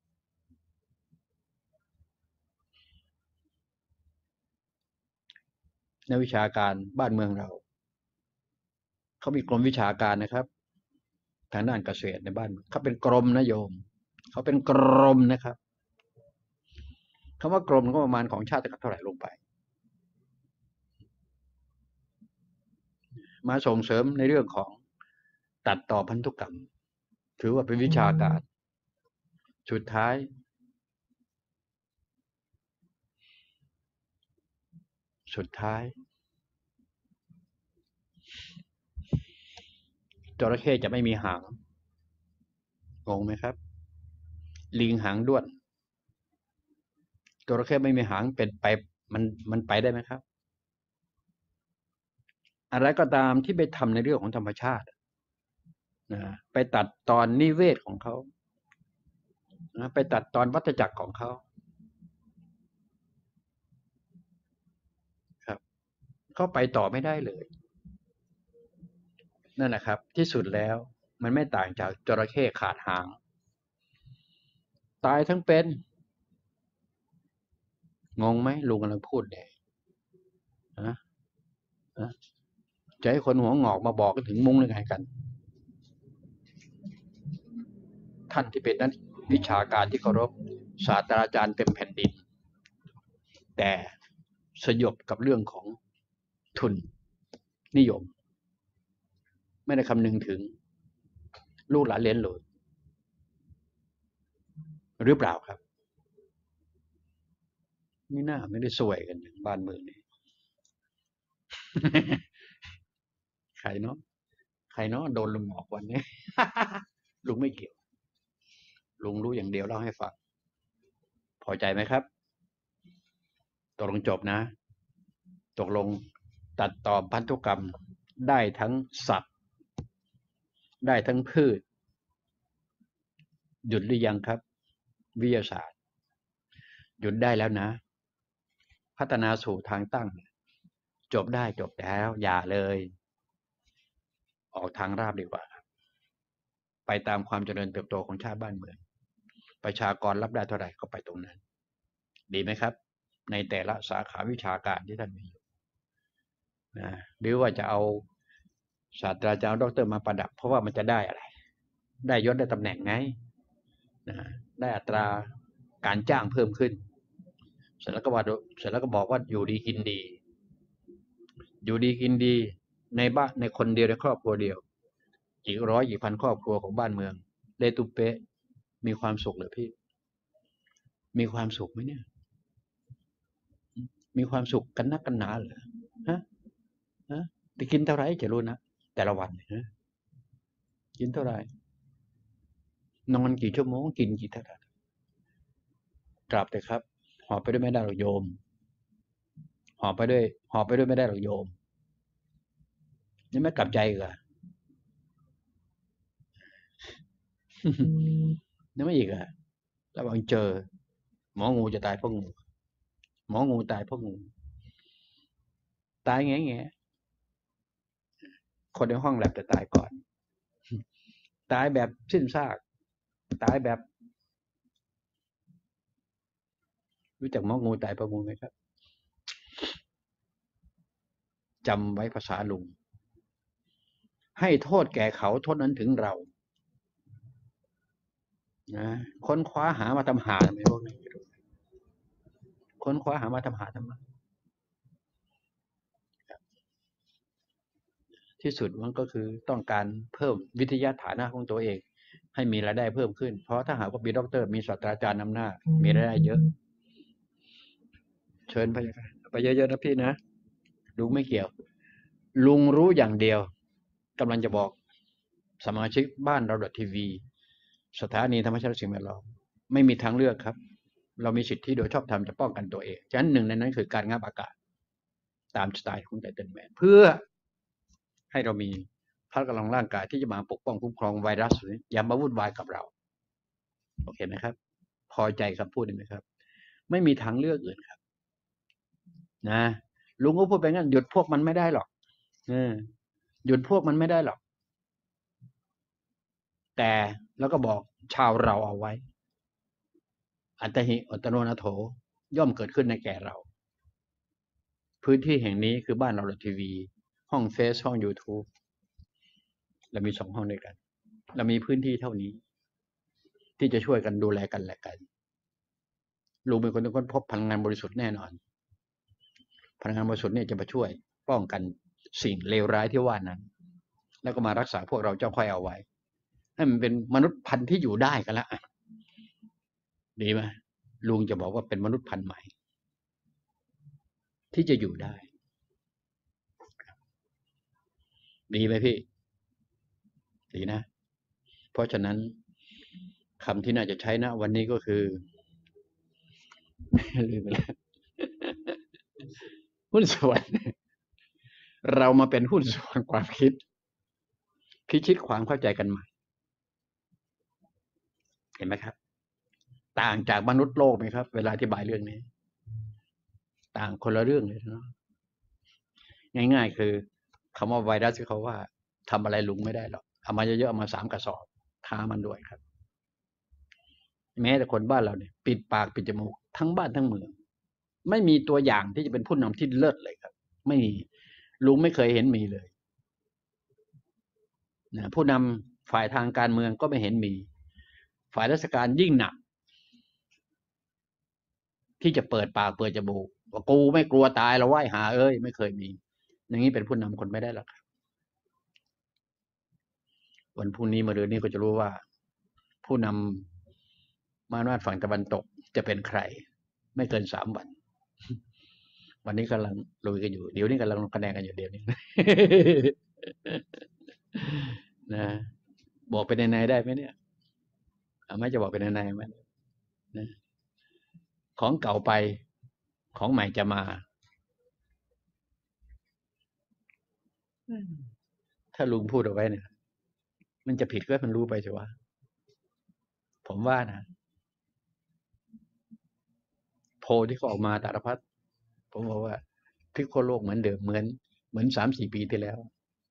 นักวิชาการบ้านเมืองเราเขามีกรมวิชาการนะครับทางด้านเกษตรในบ้านเขาเป็นกรมนะโยมเขาเป็นกรมนะครับคำว่ากรมก็ประมาณของชาติเท่าไหร่ลงไปมาส่งเสริมในเรื่องของตัดต่อพันธุกรรมถือว่าเป็นวิชาการสุดท้ายสุดท้ายจระเข้จะไม่มีหางงงไหมครับลิงหางด้วนจระเข้ไม่มีหางเป็นไปมันมันไปได้ไหมครับอะไรก็ตามที่ไปทำในเรื่องของธรรมชาตินะไปตัดตอนนิเวศของเขานะไปตัดตอนวัฏจักรของเขาครับเขาไปต่อไม่ได้เลยนั่นแหละครับที่สุดแล้วมันไม่ต่างจากจระเข้ขาดหางตายทั้งเป็นงงไหมลุงกำลังพูดเนี่ยนะนะจะให้คนหัวงอกมาบอกกันถึงมุ้งยังไงกันท่านที่เป็นนักวิชาการที่เคารพศาสตราจารย์เต็มแผ่นดินแต่สยบกับเรื่องของทุนนิยมไม่ได้คำนึงถึงลูกหลานเลี้ยงหลนหรือเปล่าครับไม่น่าไม่ได้สวยกันบ้านเมืองนี่ ใครเนาะใครเนาะโดนลุงหมอกวันนี้ ลุงไม่เกี่ยวลุงรู้อย่างเดียวเล่าให้ฟังพอใจไหมครับตกลงจบนะตกลงตัดต่อพันธุกรรมได้ทั้งสัตว์ได้ทั้งพืชหยุดหรือยังครับวิทยาศาสตร์หยุดได้แล้วนะพัฒนาสู่ทางตั้งจบได้จบแล้วอย่าเลยออกทางราบดีกว่าไปตามความเจริญเติบโตของชาติบ้านเมืองประชากรรับได้เท่าไหร่ก็ไปตรงนั้นดีไหมครับในแต่ละสาขาวิชาการที่ท่านมีอยู่นะหรือว่าจะเอาศาสตราจารย์ดอกเตอรมาประดับเพราะว่ามันจะได้อะไรได้ยศได้ตำแหน่งไงนะได้อัตราการจ้างเพิ่มขึ้นเสร็จแล้วก็ว่าเสร็จแล้วก็บอกว่าอยู่ดีกินดีอยู่ดีกินดีในบ้านในคนเดียวในครอบครัวเดียวอีกร้อยอีกพันครอบครัวของบ้านเมืองเลตุเปะมีความสุขหรือพี่มีความสุขไหมเนี่ยมีความสุขกันนักกันหนาเหรอฮะฮะไปกินเท่าไหร่จะรู้นะแต่ละวันนะกินเท่าไหร่นอนกี่ชั่วโมงกินกี่เท่าไหร่กลับเลยครับหอบไปด้วยไม่ได้หรอกโยมหอบไปด้วยหอบไปด้วยไม่ได้หรอกโยมยังไม่กลับใจเหรอยังไม่อีกอ่ะแล้วบางเจอหมองูจะตายเพราะงูหมองูตายเพราะงูตายแง่แง่คนในห้องแลบจะตายก่อนตายแบบสิ้นซากตายแบบรู้จักหมองูตายเพราะงูไหมครับจำไว้ภาษาลุงให้โทษแก่เขาโทษนั้นถึงเรานะค้นคว้าหามาทำหาทำไมพวกนี้ค้นคว้าหามาทำหาทำไมที่สุดมันก็คือต้องการเพิ่มวิทยาฐานะของตัวเองให้มีรายได้เพิ่มขึ้นเพราะถ้าหากว่ามีด็อกเตอร์มีศาสตราจารย์นำหน้ามีรายได้เยอะเชิญไปไปเยอะๆนะพี่นะลุงไม่เกี่ยวลุงรู้อย่างเดียวกำลังจะบอกสมาชิกบ้านเราทีวีสถานีธรรมชาติสิ่งแวดล้อมไม่มีทางเลือกครับเรามีสิทธิโดยชอบธรรมจะป้องกันตัวเองฉะนั้นหนึ่งในนั้นคือการงับอากาศตามสไตล์ของไททันแมนเพื่อให้เรามีพละกำลังร่างกายที่จะมาปกป้องคุ้มครองไวรัสนี้อย่ามาวุ่นวายกับเราโอเคไหมครับพอใจคำพูดไหมครับไม่มีทางเลือกอื่นครับนะลุงก็พูดไปงั้นหยุดพวกมันไม่ได้หรอกหยุดพวกมันไม่ได้หรอกแต่แล้วก็บอกชาวเราเอาไว้อัตหิอัตโนนาโถย่อมเกิดขึ้นในแก่เราพื้นที่แห่งนี้คือบ้านเราทีวีห้องเฟซห้อง YouTube เรามีสองห้องด้วยกันเรามีพื้นที่เท่านี้ที่จะช่วยกันดูแลกันและกันลุงเป็นคนที่ค้นพบพลังงานบริสุทธิ์แน่นอนพลังงานบริสุทธิ์เนี่ยจะมาช่วยป้องกันสิ่งเลวร้ายที่ว่านั้นแล้วก็มารักษาพวกเราเจ้าค่อยเอาไว้ให้มันเป็นมนุษย์พันธุ์ที่อยู่ได้กันละดีไหมลุงจะบอกว่าเป็นมนุษย์พันธุ์ใหม่ที่จะอยู่ได้ดีไหมพี่ดีนะเพราะฉะนั้นคำที่น่าจะใช้นะวันนี้ก็คือลืมไปแล้วหุ้นส่วนเรามาเป็นหุ้นส่วนความคิดพิชิตความเข้าใจกันใหม่เห็นไหมครับต่างจากมนุษย์โลกไหมครับเวลาอธิบายเรื่องนี้ต่างคนละเรื่องเลยเนาะง่ายๆคือคำว่าไวรัสที่เขาว่าทำอะไรลุงไม่ได้หรอกเอามาเยอะๆเอามาสามกระสอบท้ามันด้วยครับแม้แต่คนบ้านเราเนี่ยปิดปากปิดจมูกทั้งบ้านทั้งเมืองไม่มีตัวอย่างที่จะเป็นผู้นำที่เลิศเลยครับไม่มีลุงไม่เคยเห็นมีเลยนะผู้นำฝ่ายทางการเมืองก็ไม่เห็นมีฝ่ายราชการยิ่งหนักที่จะเปิดปากเปิดจมูกว่ากูไม่กลัวตายเราไหว้หาเอ้ยไม่เคยมีอย่างนี้เป็นผู้นำคนไม่ได้หรอกครับวันพรุ่งนี้มะรืนนี้ก็จะรู้ว่าผู้นำมาอำนาจฝั่งตะวันตกจะเป็นใครไม่เกินสามวันวันนี้กำลังลุยกันอยู่เดี๋ยวนี้กำลังลงคะแนนกันอยู่เดี๋ยวนี้นะบอกเป็นในๆได้ไหมเนี่ยไม่จะบอกเป็นในๆไหมนะของเก่าไปของใหม่จะมาถ้าลุงพูดเอาไว้เนี่ยมันจะผิดก็มันรู้ไปใช่ไหมผมว่านะโพลที่เขาออกมาตารพัดผมบอกว่าพลิกโคโลกเหมือนเดิมเหมือนเหมือนสามสี่ปีที่แล้ว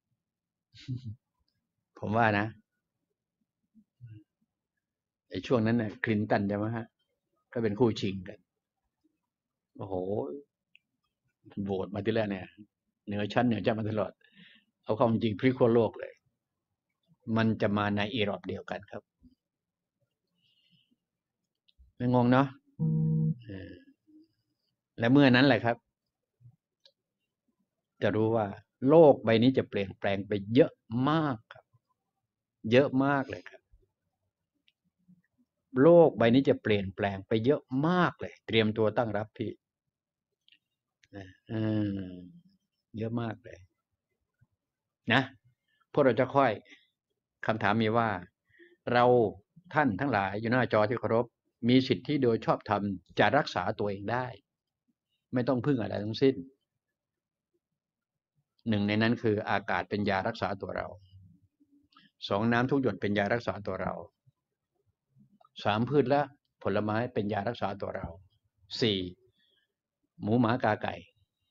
ผมว่านะไอ้ช่วงนั้นเนี่ยคลินตันใช่ไหมฮะก็เป็นคู่ชิงกันโอ้โหโหวตมาที่แรกเนี่ยเหนือชั้นเหนือชั้นมาตลอดเอาความจริงพลิกโคโลกเลยมันจะมาในอีรอบเดียวกันครับไม่งงเนาะและเมื่อนั้นแหละครับจะรู้ว่าโลกใบนี้จะเปลี่ยนแปลงไปเยอะมากครับเยอะมากเลยครับโลกใบนี้จะเปลี่ยนแปลงไปเยอะมากเลยเตรียมตัวตั้งรับพี่เยอะมากเลยนะพวกเราจะค่อยคำถามมีว่าเราท่านทั้งหลายอยู่หน้าจอที่เคารพมีสิทธิโดยชอบธรรมจะรักษาตัวเองได้ไม่ต้องพึ่งอะไรทั้งสิ้นหนึ่งในนั้นคืออากาศเป็นยารักษาตัวเราสองน้ำทุกหยดเป็นยารักษาตัวเราสามพืชและผลไม้เป็นยารักษาตัวเราสี่หมูหมากาไก่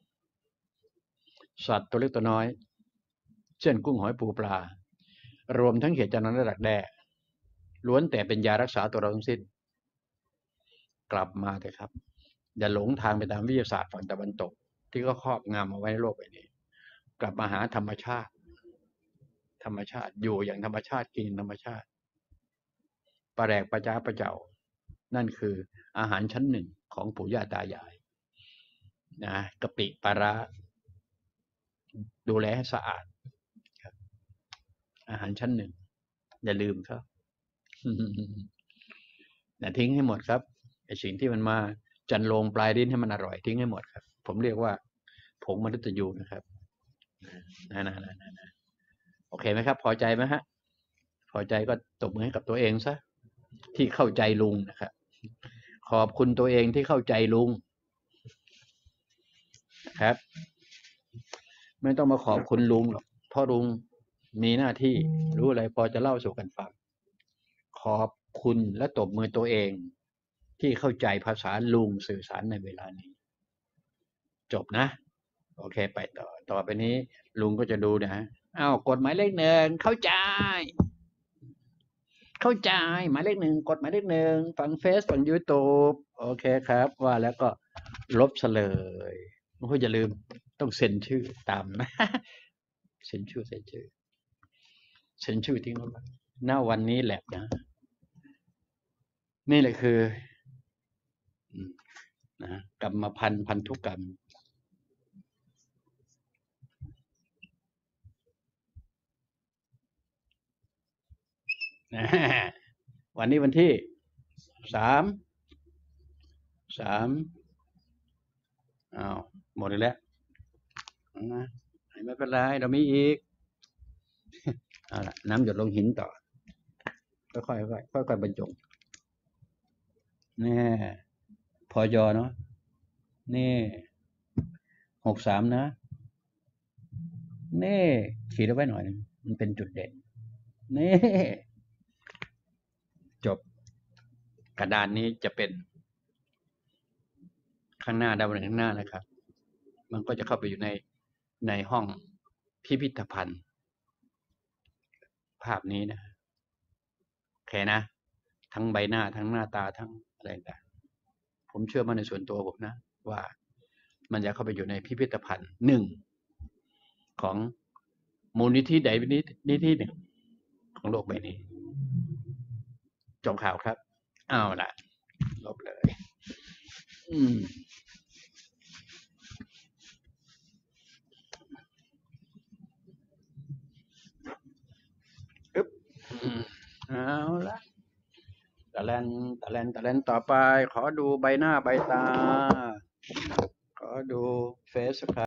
สัตว์ตัวเล็กตัวน้อยเช่นกุ้งหอยปูปลารวมทั้งเห็ดจานและดักแด้ล้วนแต่เป็นยารักษาตัวเราทั้งสิ้นกลับมาเถอะครับอย่าหลงทางไปตามวิทยาศาสตร์ฝั่งตะวันตกที่ก็ครอบงำเอาไว้ในโลกใบนี้กลับมาหาธรรมชาติธรรมชาติอยู่อย่างธรรมชาติกินธรรมชาติปลาแรกปลาจ้าปลาเจ้านั่นคืออาหารชั้นหนึ่งของปู่ย่าตายายนะกะปิปลาร้าดูแลให้สะอาดอาหารชั้นหนึ่งอย่าลืมครับอย่าทิ้งให้หมดครับไอ้สิ่งที่มันมาจันโลงปลายดิ้นให้มันอร่อยทิ้งให้หมดครับผมเรียกว่าผงมฤตยูนะครับนะนะนะนะนะโอเคไหมครับ พอใจไหมฮะ พอใจก็ตบมือให้กับตัวเองซะที่เข้าใจลุงนะครับ ขอบคุณตัวเองที่เข้าใจลุงนะครับ ไม่ต้องมาขอบคุณลุงหรอกเพราะลุงมีหน้าที่รู้อะไรพอจะเล่าสู่กันฟัง ขอบคุณและตบมือตัวเองที่เข้าใจภาษาลุงสื่อสารในเวลานี้ จบนะ โอเคไปต่อ ต่อไปนี้ลุงก็จะดูนะอ้าวกดหมายเลขหนึ่งเข้าใจ เข้าใจหมายเลขหนึ่งกดหมายเลขหนึ่งฝั่งเฟซฝั่งยูทูบโอเคครับ ว่าแล้วก็ลบซะเลยโอ้ยอย่าลืมต้องเซ็นชื่อตามนะ เซ็นชื่อเซ็นชื่อเซ็นชื่อทิ้งไว้หน้าวันนี้แหละนะนี่แหละคืออืมนะกรรมพันธุ์พันธุกรรม นะวันนี้วันที่สามสามอ้าวหมดแล้วนะไม่เป็นไรเรามีอีกเอาละน้ำหยดลงหินต่อค่อยๆค่อยๆค่อยๆบรรจงแน่พอยอเนาะนี่หกสามนะนี่ขีดเอาไว้หน่อยนึงมันเป็นจุดเด่นนี่จบกระดานนี้จะเป็นข้างหน้าดาวหนึ่งข้างหน้านะครับ มันก็จะเข้าไปอยู่ในในห้องพิพิธภัณฑ์ ภาพนี้นะโอเคนะ ทั้งใบหน้าทั้งหน้าตาทั้งอะไรต่างผมเชื่อมั่นในส่วนตัวผมนะ ว่ามันจะเข้าไปอยู่ในพิพิธภัณฑ์หนึ่งของมูลนิธิใดนิธิที่หนึ่งของโลกใบนี้จบข่าวครับเอาล่ะลบเลย อืมอึ๊บอืมเอาละตะแลนตะแลนตะแลนต่อไป ขอดูใบหน้าใบตา ขอดูเฟซครับ